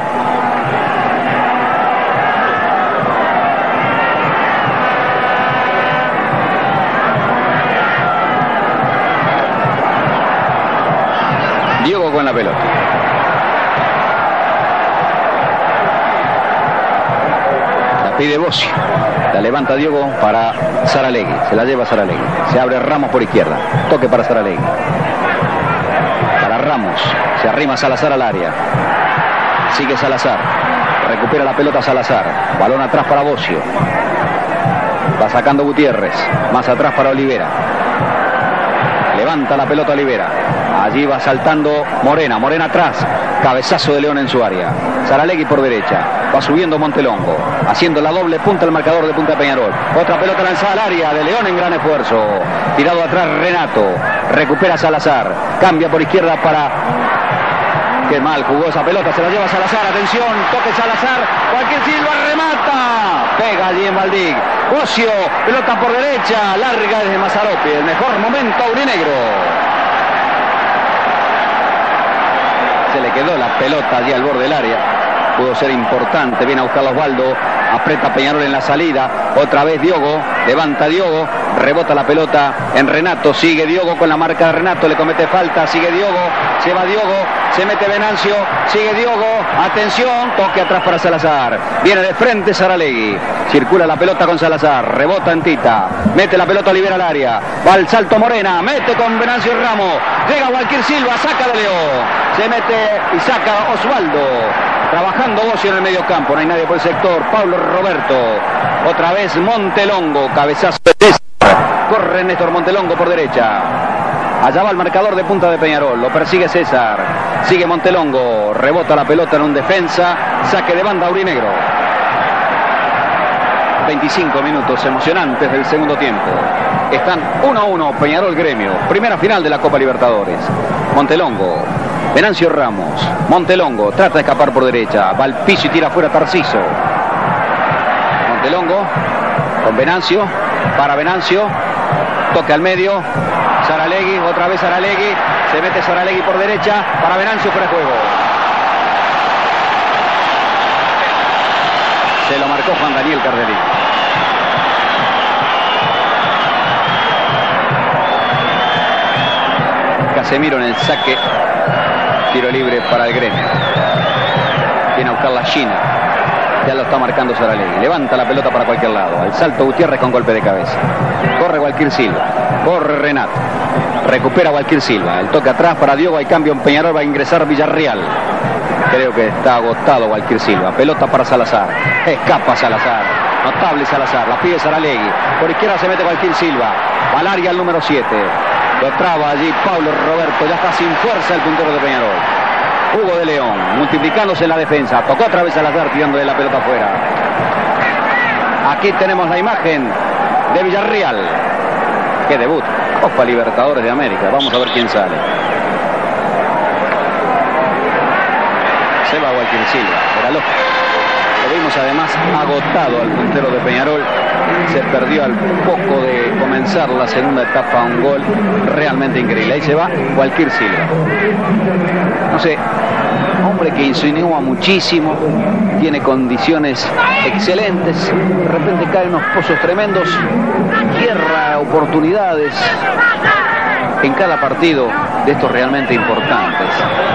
Diogo con la pelota. La pide Bocio. La levanta Diogo para Saralegui. Se la lleva Saralegui. Se abre Ramos por izquierda. Toque para Saralegui. Para Ramos. Se arrima Salazar al área. Sigue Salazar. Recupera la pelota Salazar. Balón atrás para Bocio. Va sacando Gutiérrez. Más atrás para Olivera. Levanta la pelota Olivera. Allí va saltando Morena. Morena atrás. Cabezazo de León en su área. Saralegui por derecha. Va subiendo Montelongo. Haciendo la doble punta el marcador de Punta Peñarol. Otra pelota lanzada al área de León en gran esfuerzo. Tirado atrás Renato. Recupera Salazar. Cambia por izquierda para... Qué mal jugó esa pelota. Se la lleva Salazar. Atención. Toque Salazar. Gualquir Silva remata. Pega allí en Valdí. Bocio. Pelota por derecha. Larga desde Mazzaropi. El mejor momento aurinegro. Se le quedó la pelota allí al borde del área. Pudo ser importante. Viene a buscar a Osvaldo. Aprieta Peñarol en la salida. Otra vez Diogo. Levanta Diogo. Rebota la pelota en Renato. Sigue Diogo con la marca de Renato. Le comete falta. Sigue Diogo. Se va Diogo. Se mete Venancio. Sigue Diogo. Atención. Toque atrás para Salazar. Viene de frente Saralegui. Circula la pelota con Salazar. Rebota en Tita. Mete la pelota Olivera al área. Va al salto Morena. Mete con Venancio y Ramos. Llega Gualquir Silva. Saca de León. Se mete y saca Osvaldo. Trabajando Bocio en el medio campo. No hay nadie por el sector. Pablo Roberto. Otra vez Montelongo. Cabezazo de César. Corre Néstor Montelongo por derecha. Allá va el marcador de Punta de Peñarol. Lo persigue César. Sigue Montelongo. Rebota la pelota en un defensa. Saque de banda aurinegro. veinticinco minutos emocionantes del segundo tiempo. Están uno a uno Peñarol Gremio. Primera final de la Copa Libertadores. Montelongo. Venancio Ramos. Montelongo trata de escapar por derecha. Va al piso y tira fuera Tarciso. Montelongo con Venancio. Para Venancio. Toque al medio. Saralegui. Otra vez Saralegui. Se mete Saralegui por derecha. Para Venancio fuera de juego. Se lo marcó Juan Daniel Cardelí. Casemiro en el saque. Tiro libre para el Gremio. Viene a buscar la China. Ya lo está marcando Saralegui. Levanta la pelota para cualquier lado. Al salto Gutiérrez con golpe de cabeza. Corre Gualquir Silva. Corre Renato. Recupera Gualquir Silva. El toque atrás para Diogo. Hay cambio en Peñarol. Va a ingresar Villarreal. Creo que está agotado Gualquir Silva. Pelota para Salazar. Escapa Salazar. Notable Salazar, la pide Saralegui. Por izquierda se mete Joaquín Silva. Valaria el número siete. Lo traba allí Pablo Roberto. Ya está sin fuerza el puntero de Peñarol. Hugo de León, multiplicándose en la defensa. Tocó otra vez Salazar, tirándole la pelota afuera. Aquí tenemos la imagen de Villarreal. Qué debut. Copa Libertadores de América. Vamos a ver quién sale. Se va Joaquín Silva. Era lógico. Lo vimos además agotado al puntero de Peñarol. Se perdió al poco de comenzar la segunda etapa, un gol realmente increíble. Ahí se va Joaquín Silva. No sé, hombre que insinúa muchísimo, tiene condiciones excelentes, de repente cae en unos pozos tremendos, cierra oportunidades en cada partido de estos realmente importantes.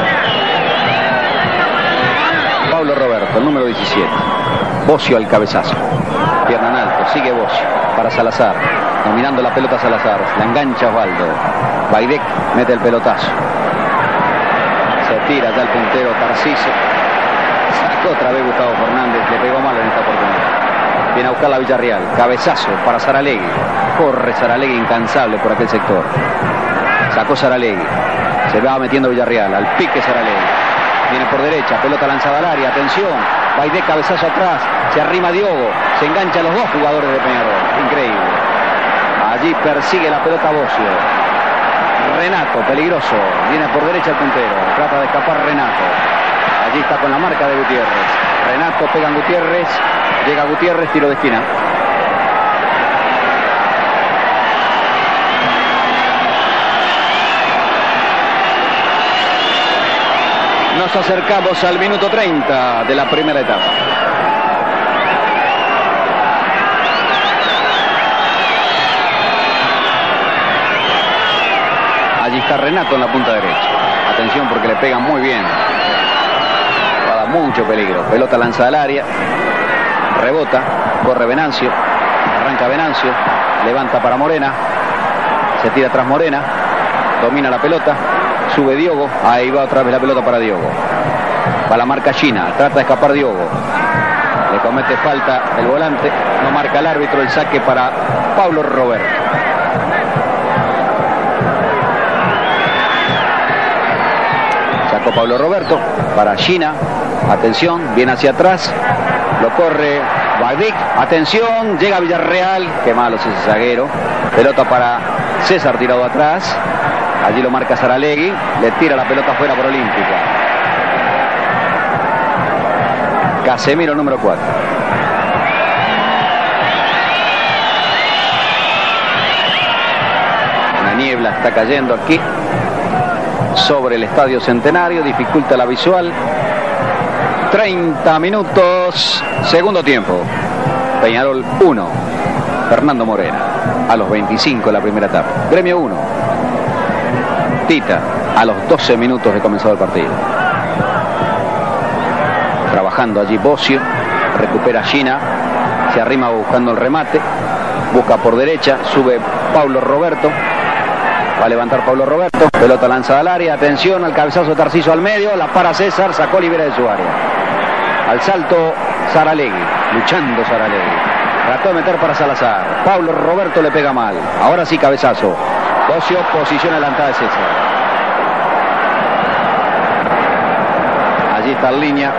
Pablo Roberto, el número diecisiete. Bocio al cabezazo. Pierna en alto, sigue Bocio para Salazar. Dominando la pelota Salazar. La engancha Osvaldo. Baidec mete el pelotazo. Se tira ya el puntero Tarciso. Sacó otra vez Gustavo Fernández. Le pegó mal en esta oportunidad. Viene a buscar la Villarreal. Cabezazo para Saralegui. Corre Saralegui incansable por aquel sector. Sacó Saralegui. Se va metiendo Villarreal. Al pique Saralegui. Viene por derecha, pelota lanzada al área, atención, Baidec cabezazo atrás, se arrima Diogo, se enganchan los dos jugadores de Peñarol, increíble. Allí persigue la pelota Bocio. Renato, peligroso, viene por derecha el puntero, trata de escapar Renato. Allí está con la marca de Gutiérrez. Renato pega en Gutiérrez, llega Gutiérrez, tiro de esquina. Nos acercamos al minuto treinta de la primera etapa. Allí está Renato en la punta derecha. Atención porque le pegan muy bien. Va a dar mucho peligro. Pelota lanzada al área. Rebota. Corre Venancio. Arranca Venancio. Levanta para Morena. Se tira atrás Morena. Domina la pelota. Sube Diogo, ahí va otra vez la pelota para Diogo. Va la marca China, trata de escapar Diogo. Le comete falta el volante, no marca el árbitro, el saque para Pablo Roberto. Sacó Pablo Roberto para China, atención, viene hacia atrás, lo corre Baidec, atención, llega Villarreal, qué malo es ese zaguero. Pelota para César tirado atrás. Allí lo marca Saralegui, le tira la pelota fuera por Olímpica. Casemiro, número cuatro. Una niebla está cayendo aquí sobre el Estadio Centenario, dificulta la visual. treinta minutos, segundo tiempo. Peñarol uno, Fernando Morena, a los veinticinco de la primera etapa. Gremio uno. Tita, a los doce minutos de comenzado el partido. Trabajando allí Bocio, recupera China, se arrima buscando el remate, busca por derecha, sube Pablo Roberto, va a levantar Pablo Roberto, pelota lanzada al área, atención al cabezazo de Tarciso al medio, la para César, sacó Libera de su área. Al salto Saralegui, luchando Saralegui, trató de meter para Salazar, Pablo Roberto le pega mal, ahora sí cabezazo. Bocio, posición adelantada de César. Allí está en línea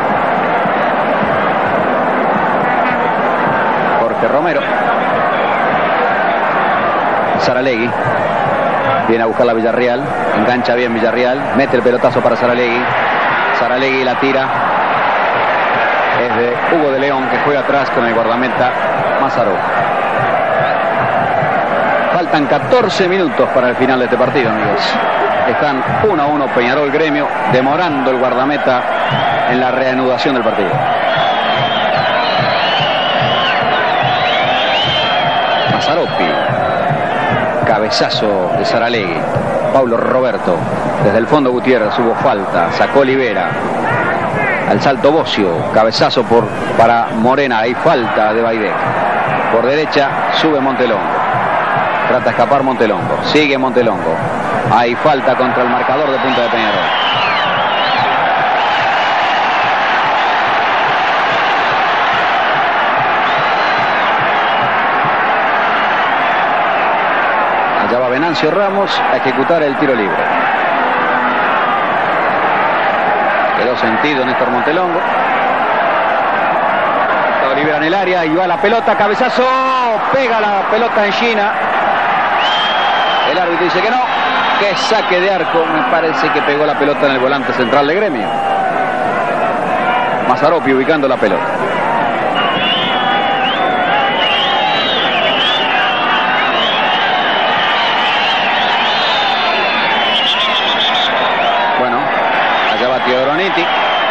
Jorge Romero. Saralegui viene a buscar la Villarreal, engancha bien Villarreal, mete el pelotazo para Saralegui. Saralegui la tira. Es de Hugo de León, que juega atrás con el guardameta Mazaró. Faltan catorce minutos para el final de este partido, amigos. Están uno a uno Peñarol Gremio, demorando el guardameta en la reanudación del partido. Mazzaropi. Cabezazo de Saralegui. Pablo Roberto. Desde el fondo Gutiérrez hubo falta. Sacó Olivera. Al salto Bocio. Cabezazo por, para Morena. Hay falta de Baidec. Por derecha sube Montelongo. Trata de escapar Montelongo. Sigue Montelongo. Hay falta contra el marcador de Punta de Peñarol. Allá va Venancio Ramos a ejecutar el tiro libre. Quedó sentido Néstor Montelongo. Está Olivera en el área y va la pelota, cabezazo, pega la pelota en China. El árbitro dice que no, que saque de arco. Me parece que pegó la pelota en el volante central de Gremio. Mazzaropi ubicando la pelota. Bueno, allá va Teodoro Nitti.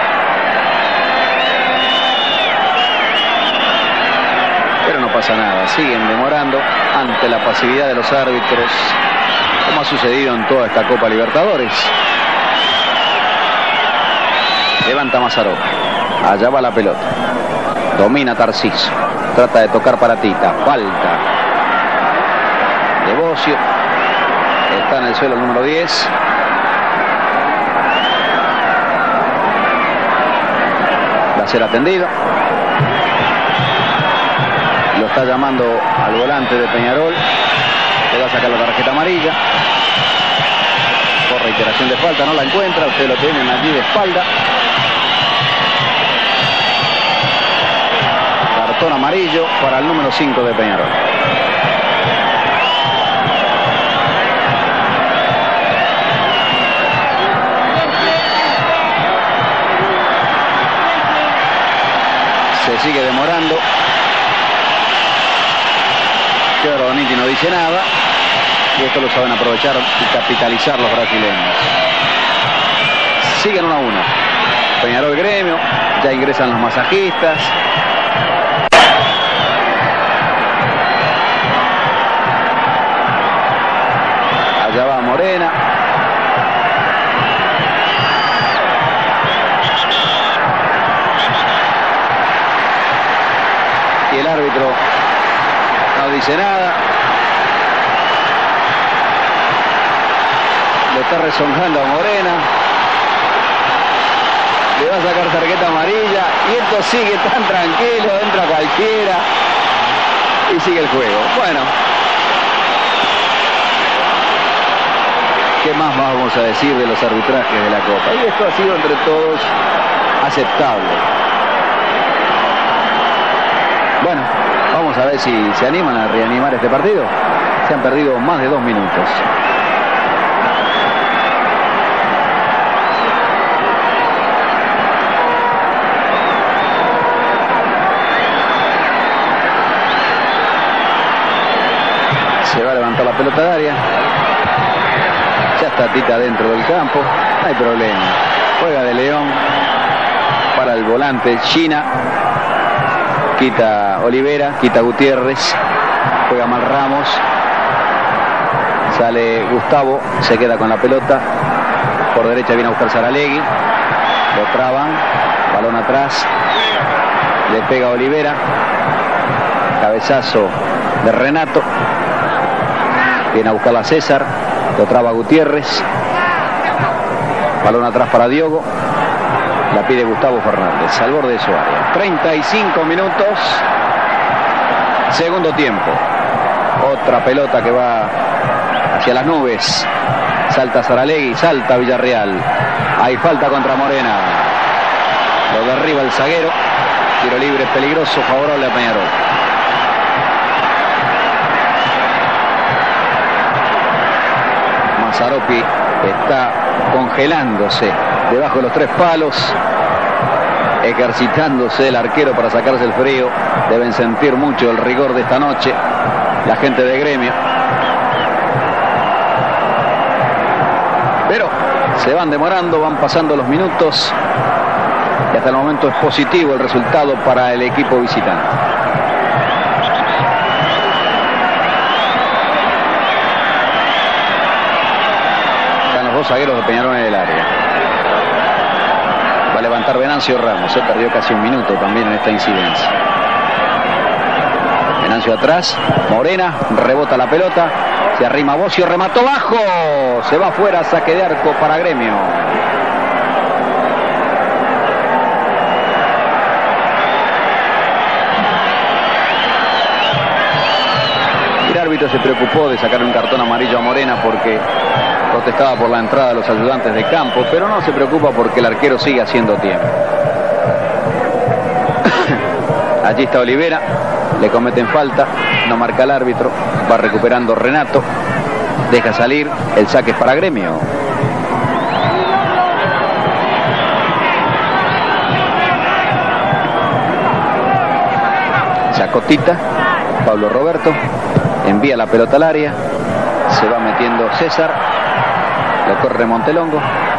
Pero no pasa nada, siguen demorando ante la pasividad de los árbitros, como ha sucedido en toda esta Copa Libertadores. Levanta Mazzaropi. Allá va la pelota. Domina Tarcisio. Trata de tocar para Tita. Falta de Bocio. Está en el suelo el número diez. Va a ser atendido. Lo está llamando al volante de Peñarol. Le va a sacar la tarjeta amarilla. Por reiteración de falta. No la encuentra. Ustedes lo tienen allí de espalda. Cartón amarillo para el número cinco de Peñarol. Se sigue demorando. Teodoro Nitti no dice nada. Y esto lo saben aprovechar y capitalizar los brasileños. Siguen uno a uno. Peñarol Gremio. Ya ingresan los masajistas. Allá va Morena. Y el árbitro no dice nada. Lo está rezonjando a Morena. Le va a sacar tarjeta amarilla. Y esto sigue tan tranquilo. Entra cualquiera. Y sigue el juego. Bueno. ¿Qué más vamos a decir de los arbitrajes de la Copa? Y esto ha sido entre todos aceptable. Bueno, vamos a ver si se animan a reanimar este partido. Se han perdido más de dos minutos. Se va a levantar la pelota de área. Ya está Tita dentro del campo. No hay problema. Juega de León para el volante China. Quita Olivera, quita Gutiérrez. Juega mal Ramos. Sale Gustavo. Se queda con la pelota. Por derecha viene a buscar Saralegui. Lo traban. Balón atrás. Le pega Olivera. Cabezazo de Renato. Viene a buscar a César. Lo traba Gutiérrez. Balón atrás para Diogo. La pide Gustavo Fernández al borde de su área. treinta y cinco minutos. Segundo tiempo. Otra pelota que va hacia las nubes. Salta Saralegui. Salta Villarreal. Hay falta contra Morena. Lo derriba el zaguero. Tiro libre peligroso favorable a Peñarol. Mazzaropi está congelándose debajo de los tres palos, ejercitándose el arquero para sacarse el frío. Deben sentir mucho el rigor de esta noche la gente de Gremio, pero se van demorando, van pasando los minutos y hasta el momento es positivo el resultado para el equipo visitante. Dos zagueros de Peñarol en el área. Va a levantar Venancio Ramos. Se perdió casi un minuto también en esta incidencia. Venancio atrás. Morena rebota la pelota. Se arrima Bocio. Remató bajo. Se va afuera. Saque de arco para Gremio. árbitro se preocupó de sacar un cartón amarillo a Morena porque protestaba por la entrada de los ayudantes de campo, pero no se preocupa porque el arquero sigue haciendo tiempo. Allí está Olivera, le cometen falta, no marca el árbitro, va recuperando Renato, deja salir, el saque es para Gremio. Chacotita, Pablo Roberto, envía la pelota al área, se va metiendo César, lo corre Montelongo,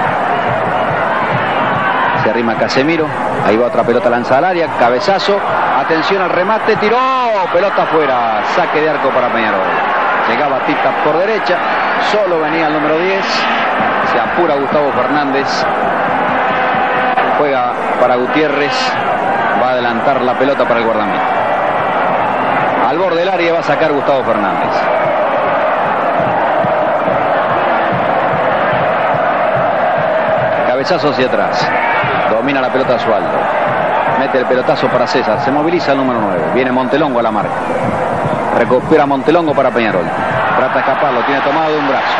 se arrima Casemiro, ahí va otra pelota lanzada al área, cabezazo, atención al remate, tiró, pelota afuera, saque de arco para Peñarol. Llegaba Tita por derecha, solo venía el número diez, se apura Gustavo Fernández, juega para Gutiérrez, va a adelantar la pelota para el guardameta. Al borde del área va a sacar Gustavo Fernández. Cabezazo hacia atrás, domina la pelota Osvaldo, mete el pelotazo para César, se moviliza el número nueve, viene Montelongo a la marca, recupera Montelongo para Peñarol, trata de escapar, lo tiene tomado de un brazo.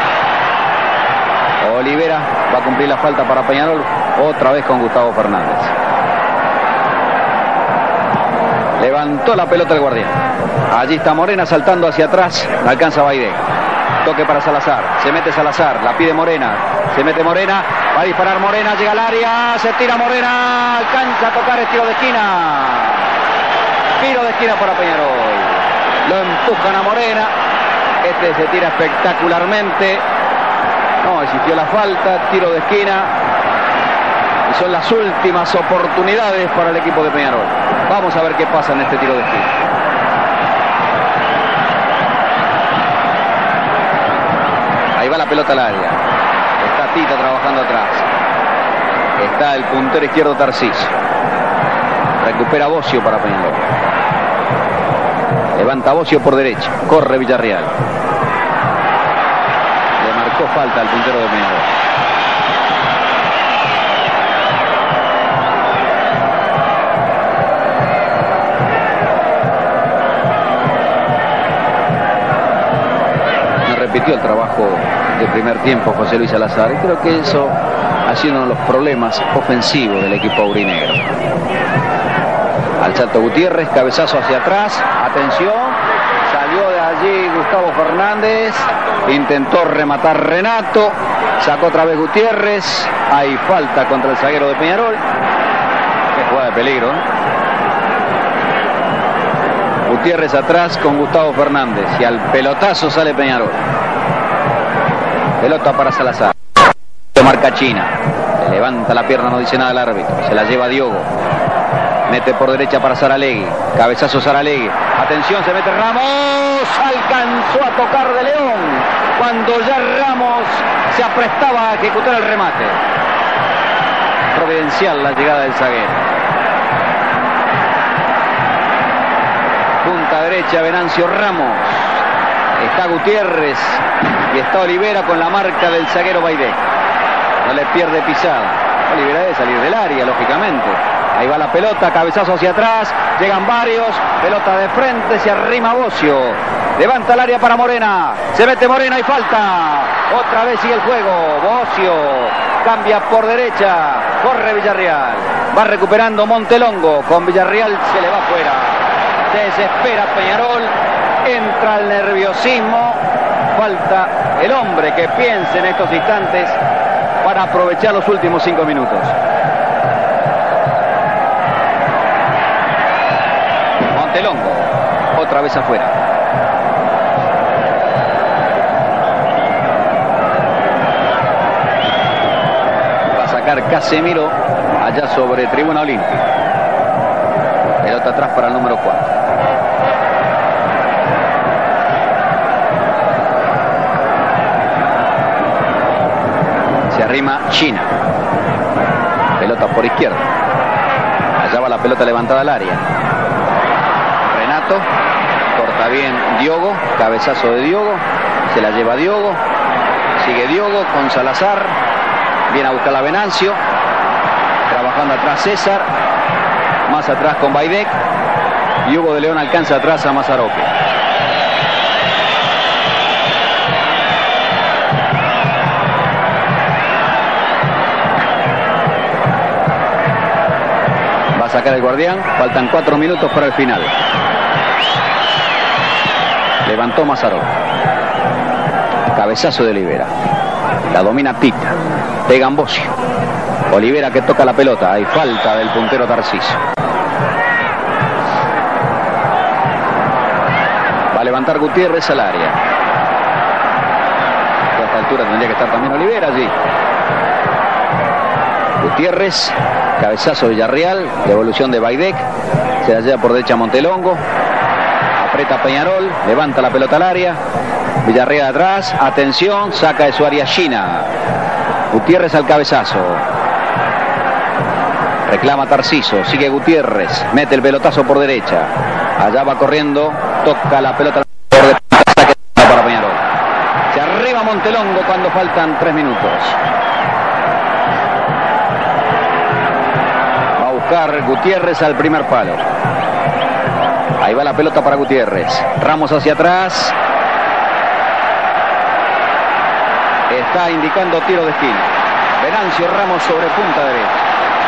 Olivera va a cumplir la falta para Peñarol, otra vez con Gustavo Fernández. Levantó la pelota el guardián. Allí está Morena saltando hacia atrás, la alcanza Baidé. Toque para Salazar, se mete Salazar, la pide Morena, se mete Morena, va a disparar Morena, llega al área, se tira Morena, alcanza a tocar el tiro de esquina. Tiro de esquina para Peñarol. Lo empujan a Morena, este se tira espectacularmente. No existió la falta, tiro de esquina. Y son las últimas oportunidades para el equipo de Peñarol. Vamos a ver qué pasa en este tiro de esquina. Ahí va la pelota al área. Está Tita trabajando atrás. Está el puntero izquierdo Tarcisio. Recupera Bocio para Peñarol. Levanta Bocio por derecha. Corre Villarreal. Le marcó falta al puntero de Peñarol. Repitió el trabajo de primer tiempo José Luis Salazar y creo que eso ha sido uno de los problemas ofensivos del equipo aurinegro. Al salto Gutiérrez, cabezazo hacia atrás, atención, salió de allí Gustavo Fernández, intentó rematar Renato, sacó otra vez Gutiérrez, hay falta contra el zaguero de Peñarol. Qué jugada de peligro, ¿eh? Gutiérrez atrás con Gustavo Fernández y al pelotazo sale Peñarol. Pelota para Salazar. Marca China. Se levanta la pierna, no dice nada el árbitro. Se la lleva Diogo. Mete por derecha para Saralegui. Cabezazo Saralegui. Atención, se mete Ramos. Alcanzó a tocar de León cuando ya Ramos se aprestaba a ejecutar el remate. Providencial la llegada del zaguero. Punta derecha Venancio Ramos. Está Gutiérrez y está Olivera con la marca del zaguero Baidé. No le pierde pisada. Olivera debe salir del área, lógicamente. Ahí va la pelota, cabezazo hacia atrás. Llegan varios. Pelota de frente, se arrima Bocio. Levanta el área para Morena. Se mete Morena y falta. Otra vez sigue el juego. Bocio cambia por derecha. Corre Villarreal. Va recuperando Montelongo. Con Villarreal se le va afuera. Se desespera Peñarol. Entra el nerviosismo. Falta el hombre que piense en estos instantes para aprovechar los últimos cinco minutos. Montelongo, otra vez afuera. Va a sacar Casemiro allá sobre Tribuna Olímpica. Pelota atrás para el número cuatro. Se arrima China. Pelota por izquierda. Allá va la pelota levantada al área. Renato. Corta bien Diogo. Cabezazo de Diogo. Se la lleva Diogo. Sigue Diogo con Salazar. Viene a buscar a Venancio. Trabajando atrás César. Más atrás con Baidec. Y Hugo de León alcanza atrás a Mazzaropi. sacar el guardián. Faltan cuatro minutos para el final. Levantó Massaró. Cabezazo de Olivera. La domina Tita. Pega Ambocio. Olivera que toca la pelota. Hay falta del puntero Tarcisio. Va a levantar Gutiérrez al área. A esta altura tendría que estar también Olivera allí. Gutiérrez. Cabezazo Villarreal. Devolución de Baidec. Se la lleva por derecha Montelongo. Aprieta Peñarol. Levanta la pelota al área. Villarreal atrás. Atención. Saca de su área Gina. Gutiérrez al cabezazo. Reclama Tarciso. Sigue Gutiérrez. Mete el pelotazo por derecha. Allá va corriendo. Toca la pelota por derecha. Saque para Peñarol. Se arriba Montelongo cuando faltan tres minutos. Va a buscar Gutiérrez al primer palo. Ahí va la pelota para Gutiérrez. Ramos hacia atrás. Está indicando tiro de esquina. Venancio Ramos sobre punta derecha.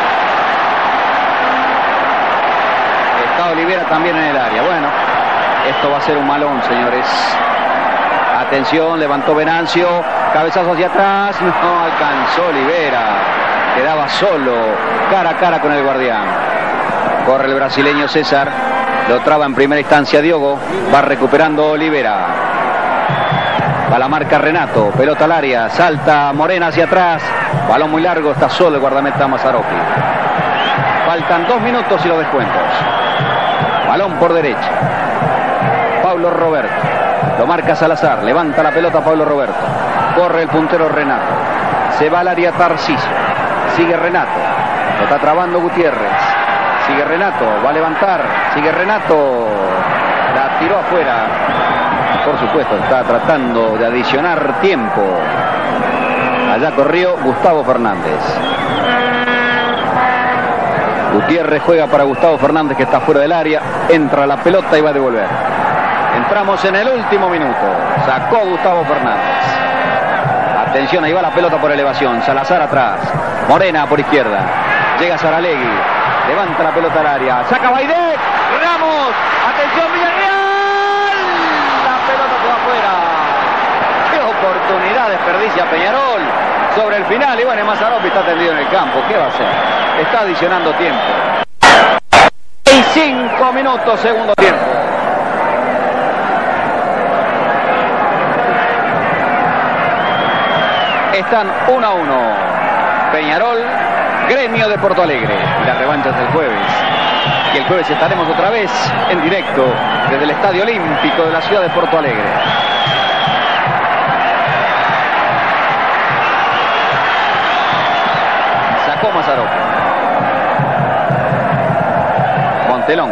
Está Olivera también en el área. Bueno, esto va a ser un malón, señores. Atención, levantó Venancio. Cabezazo hacia atrás. No alcanzó Olivera. Quedaba solo, cara a cara con el guardián. Corre el brasileño César. Lo traba en primera instancia Diogo. Va recuperando Olivera. Va la marca Renato. Pelota al área. Salta Morena hacia atrás. Balón muy largo. Está solo el guardameta Mazzaropi. Faltan dos minutos y los descuentos. Balón por derecha. Pablo Roberto. Lo marca Salazar. Levanta la pelota Pablo Roberto. Corre el puntero Renato. Se va al área Tarcisio. Sigue Renato. Lo está trabando Gutiérrez. Sigue Renato. Va a levantar. Sigue Renato. La tiró afuera. Por supuesto, está tratando de adicionar tiempo. Allá corrió Gustavo Fernández. Gutiérrez juega para Gustavo Fernández, que está fuera del área. Entra la pelota y va a devolver. Entramos en el último minuto. Sacó Gustavo Fernández. Atención, ahí va la pelota por elevación. Salazar atrás. Morena por izquierda. Llega Saralegui. Levanta la pelota al área. Saca Baidec. Ramos. Atención, Villarreal. La pelota se va afuera. Qué oportunidad desperdicia Peñarol sobre el final. Y bueno, Mazzaropi está tendido en el campo. ¿Qué va a hacer? Está adicionando tiempo. Y cinco minutos, segundo tiempo. Están uno a uno. Peñarol, Gremio de Porto Alegre. La revancha es el jueves. Y el jueves estaremos otra vez en directo desde el Estadio Olímpico de la ciudad de Porto Alegre. Sacó Mazzaropi. Montelongo.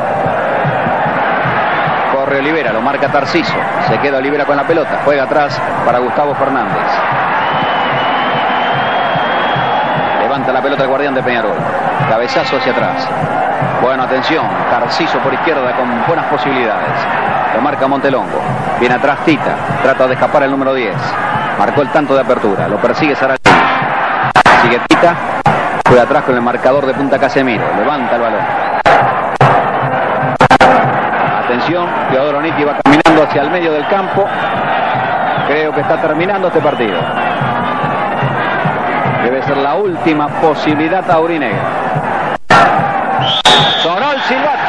Corre Olivera, lo marca Tarcisio. Se queda Olivera con la pelota. Juega atrás para Gustavo Fernández. Levanta la pelota el guardián de Peñarol. Cabezazo hacia atrás. Bueno, atención. Tarcisio por izquierda con buenas posibilidades. Lo marca Montelongo. Viene atrás Tita. Trata de escapar el número diez. Marcó el tanto de apertura. Lo persigue Saralegui. Sigue Tita. Juega atrás con el marcador de punta Casemiro. Levanta el balón. Atención. Teodoro Nitti va caminando hacia el medio del campo. Creo que está terminando este partido. Debe ser la última posibilidad taurinegra. Sonó el silbato.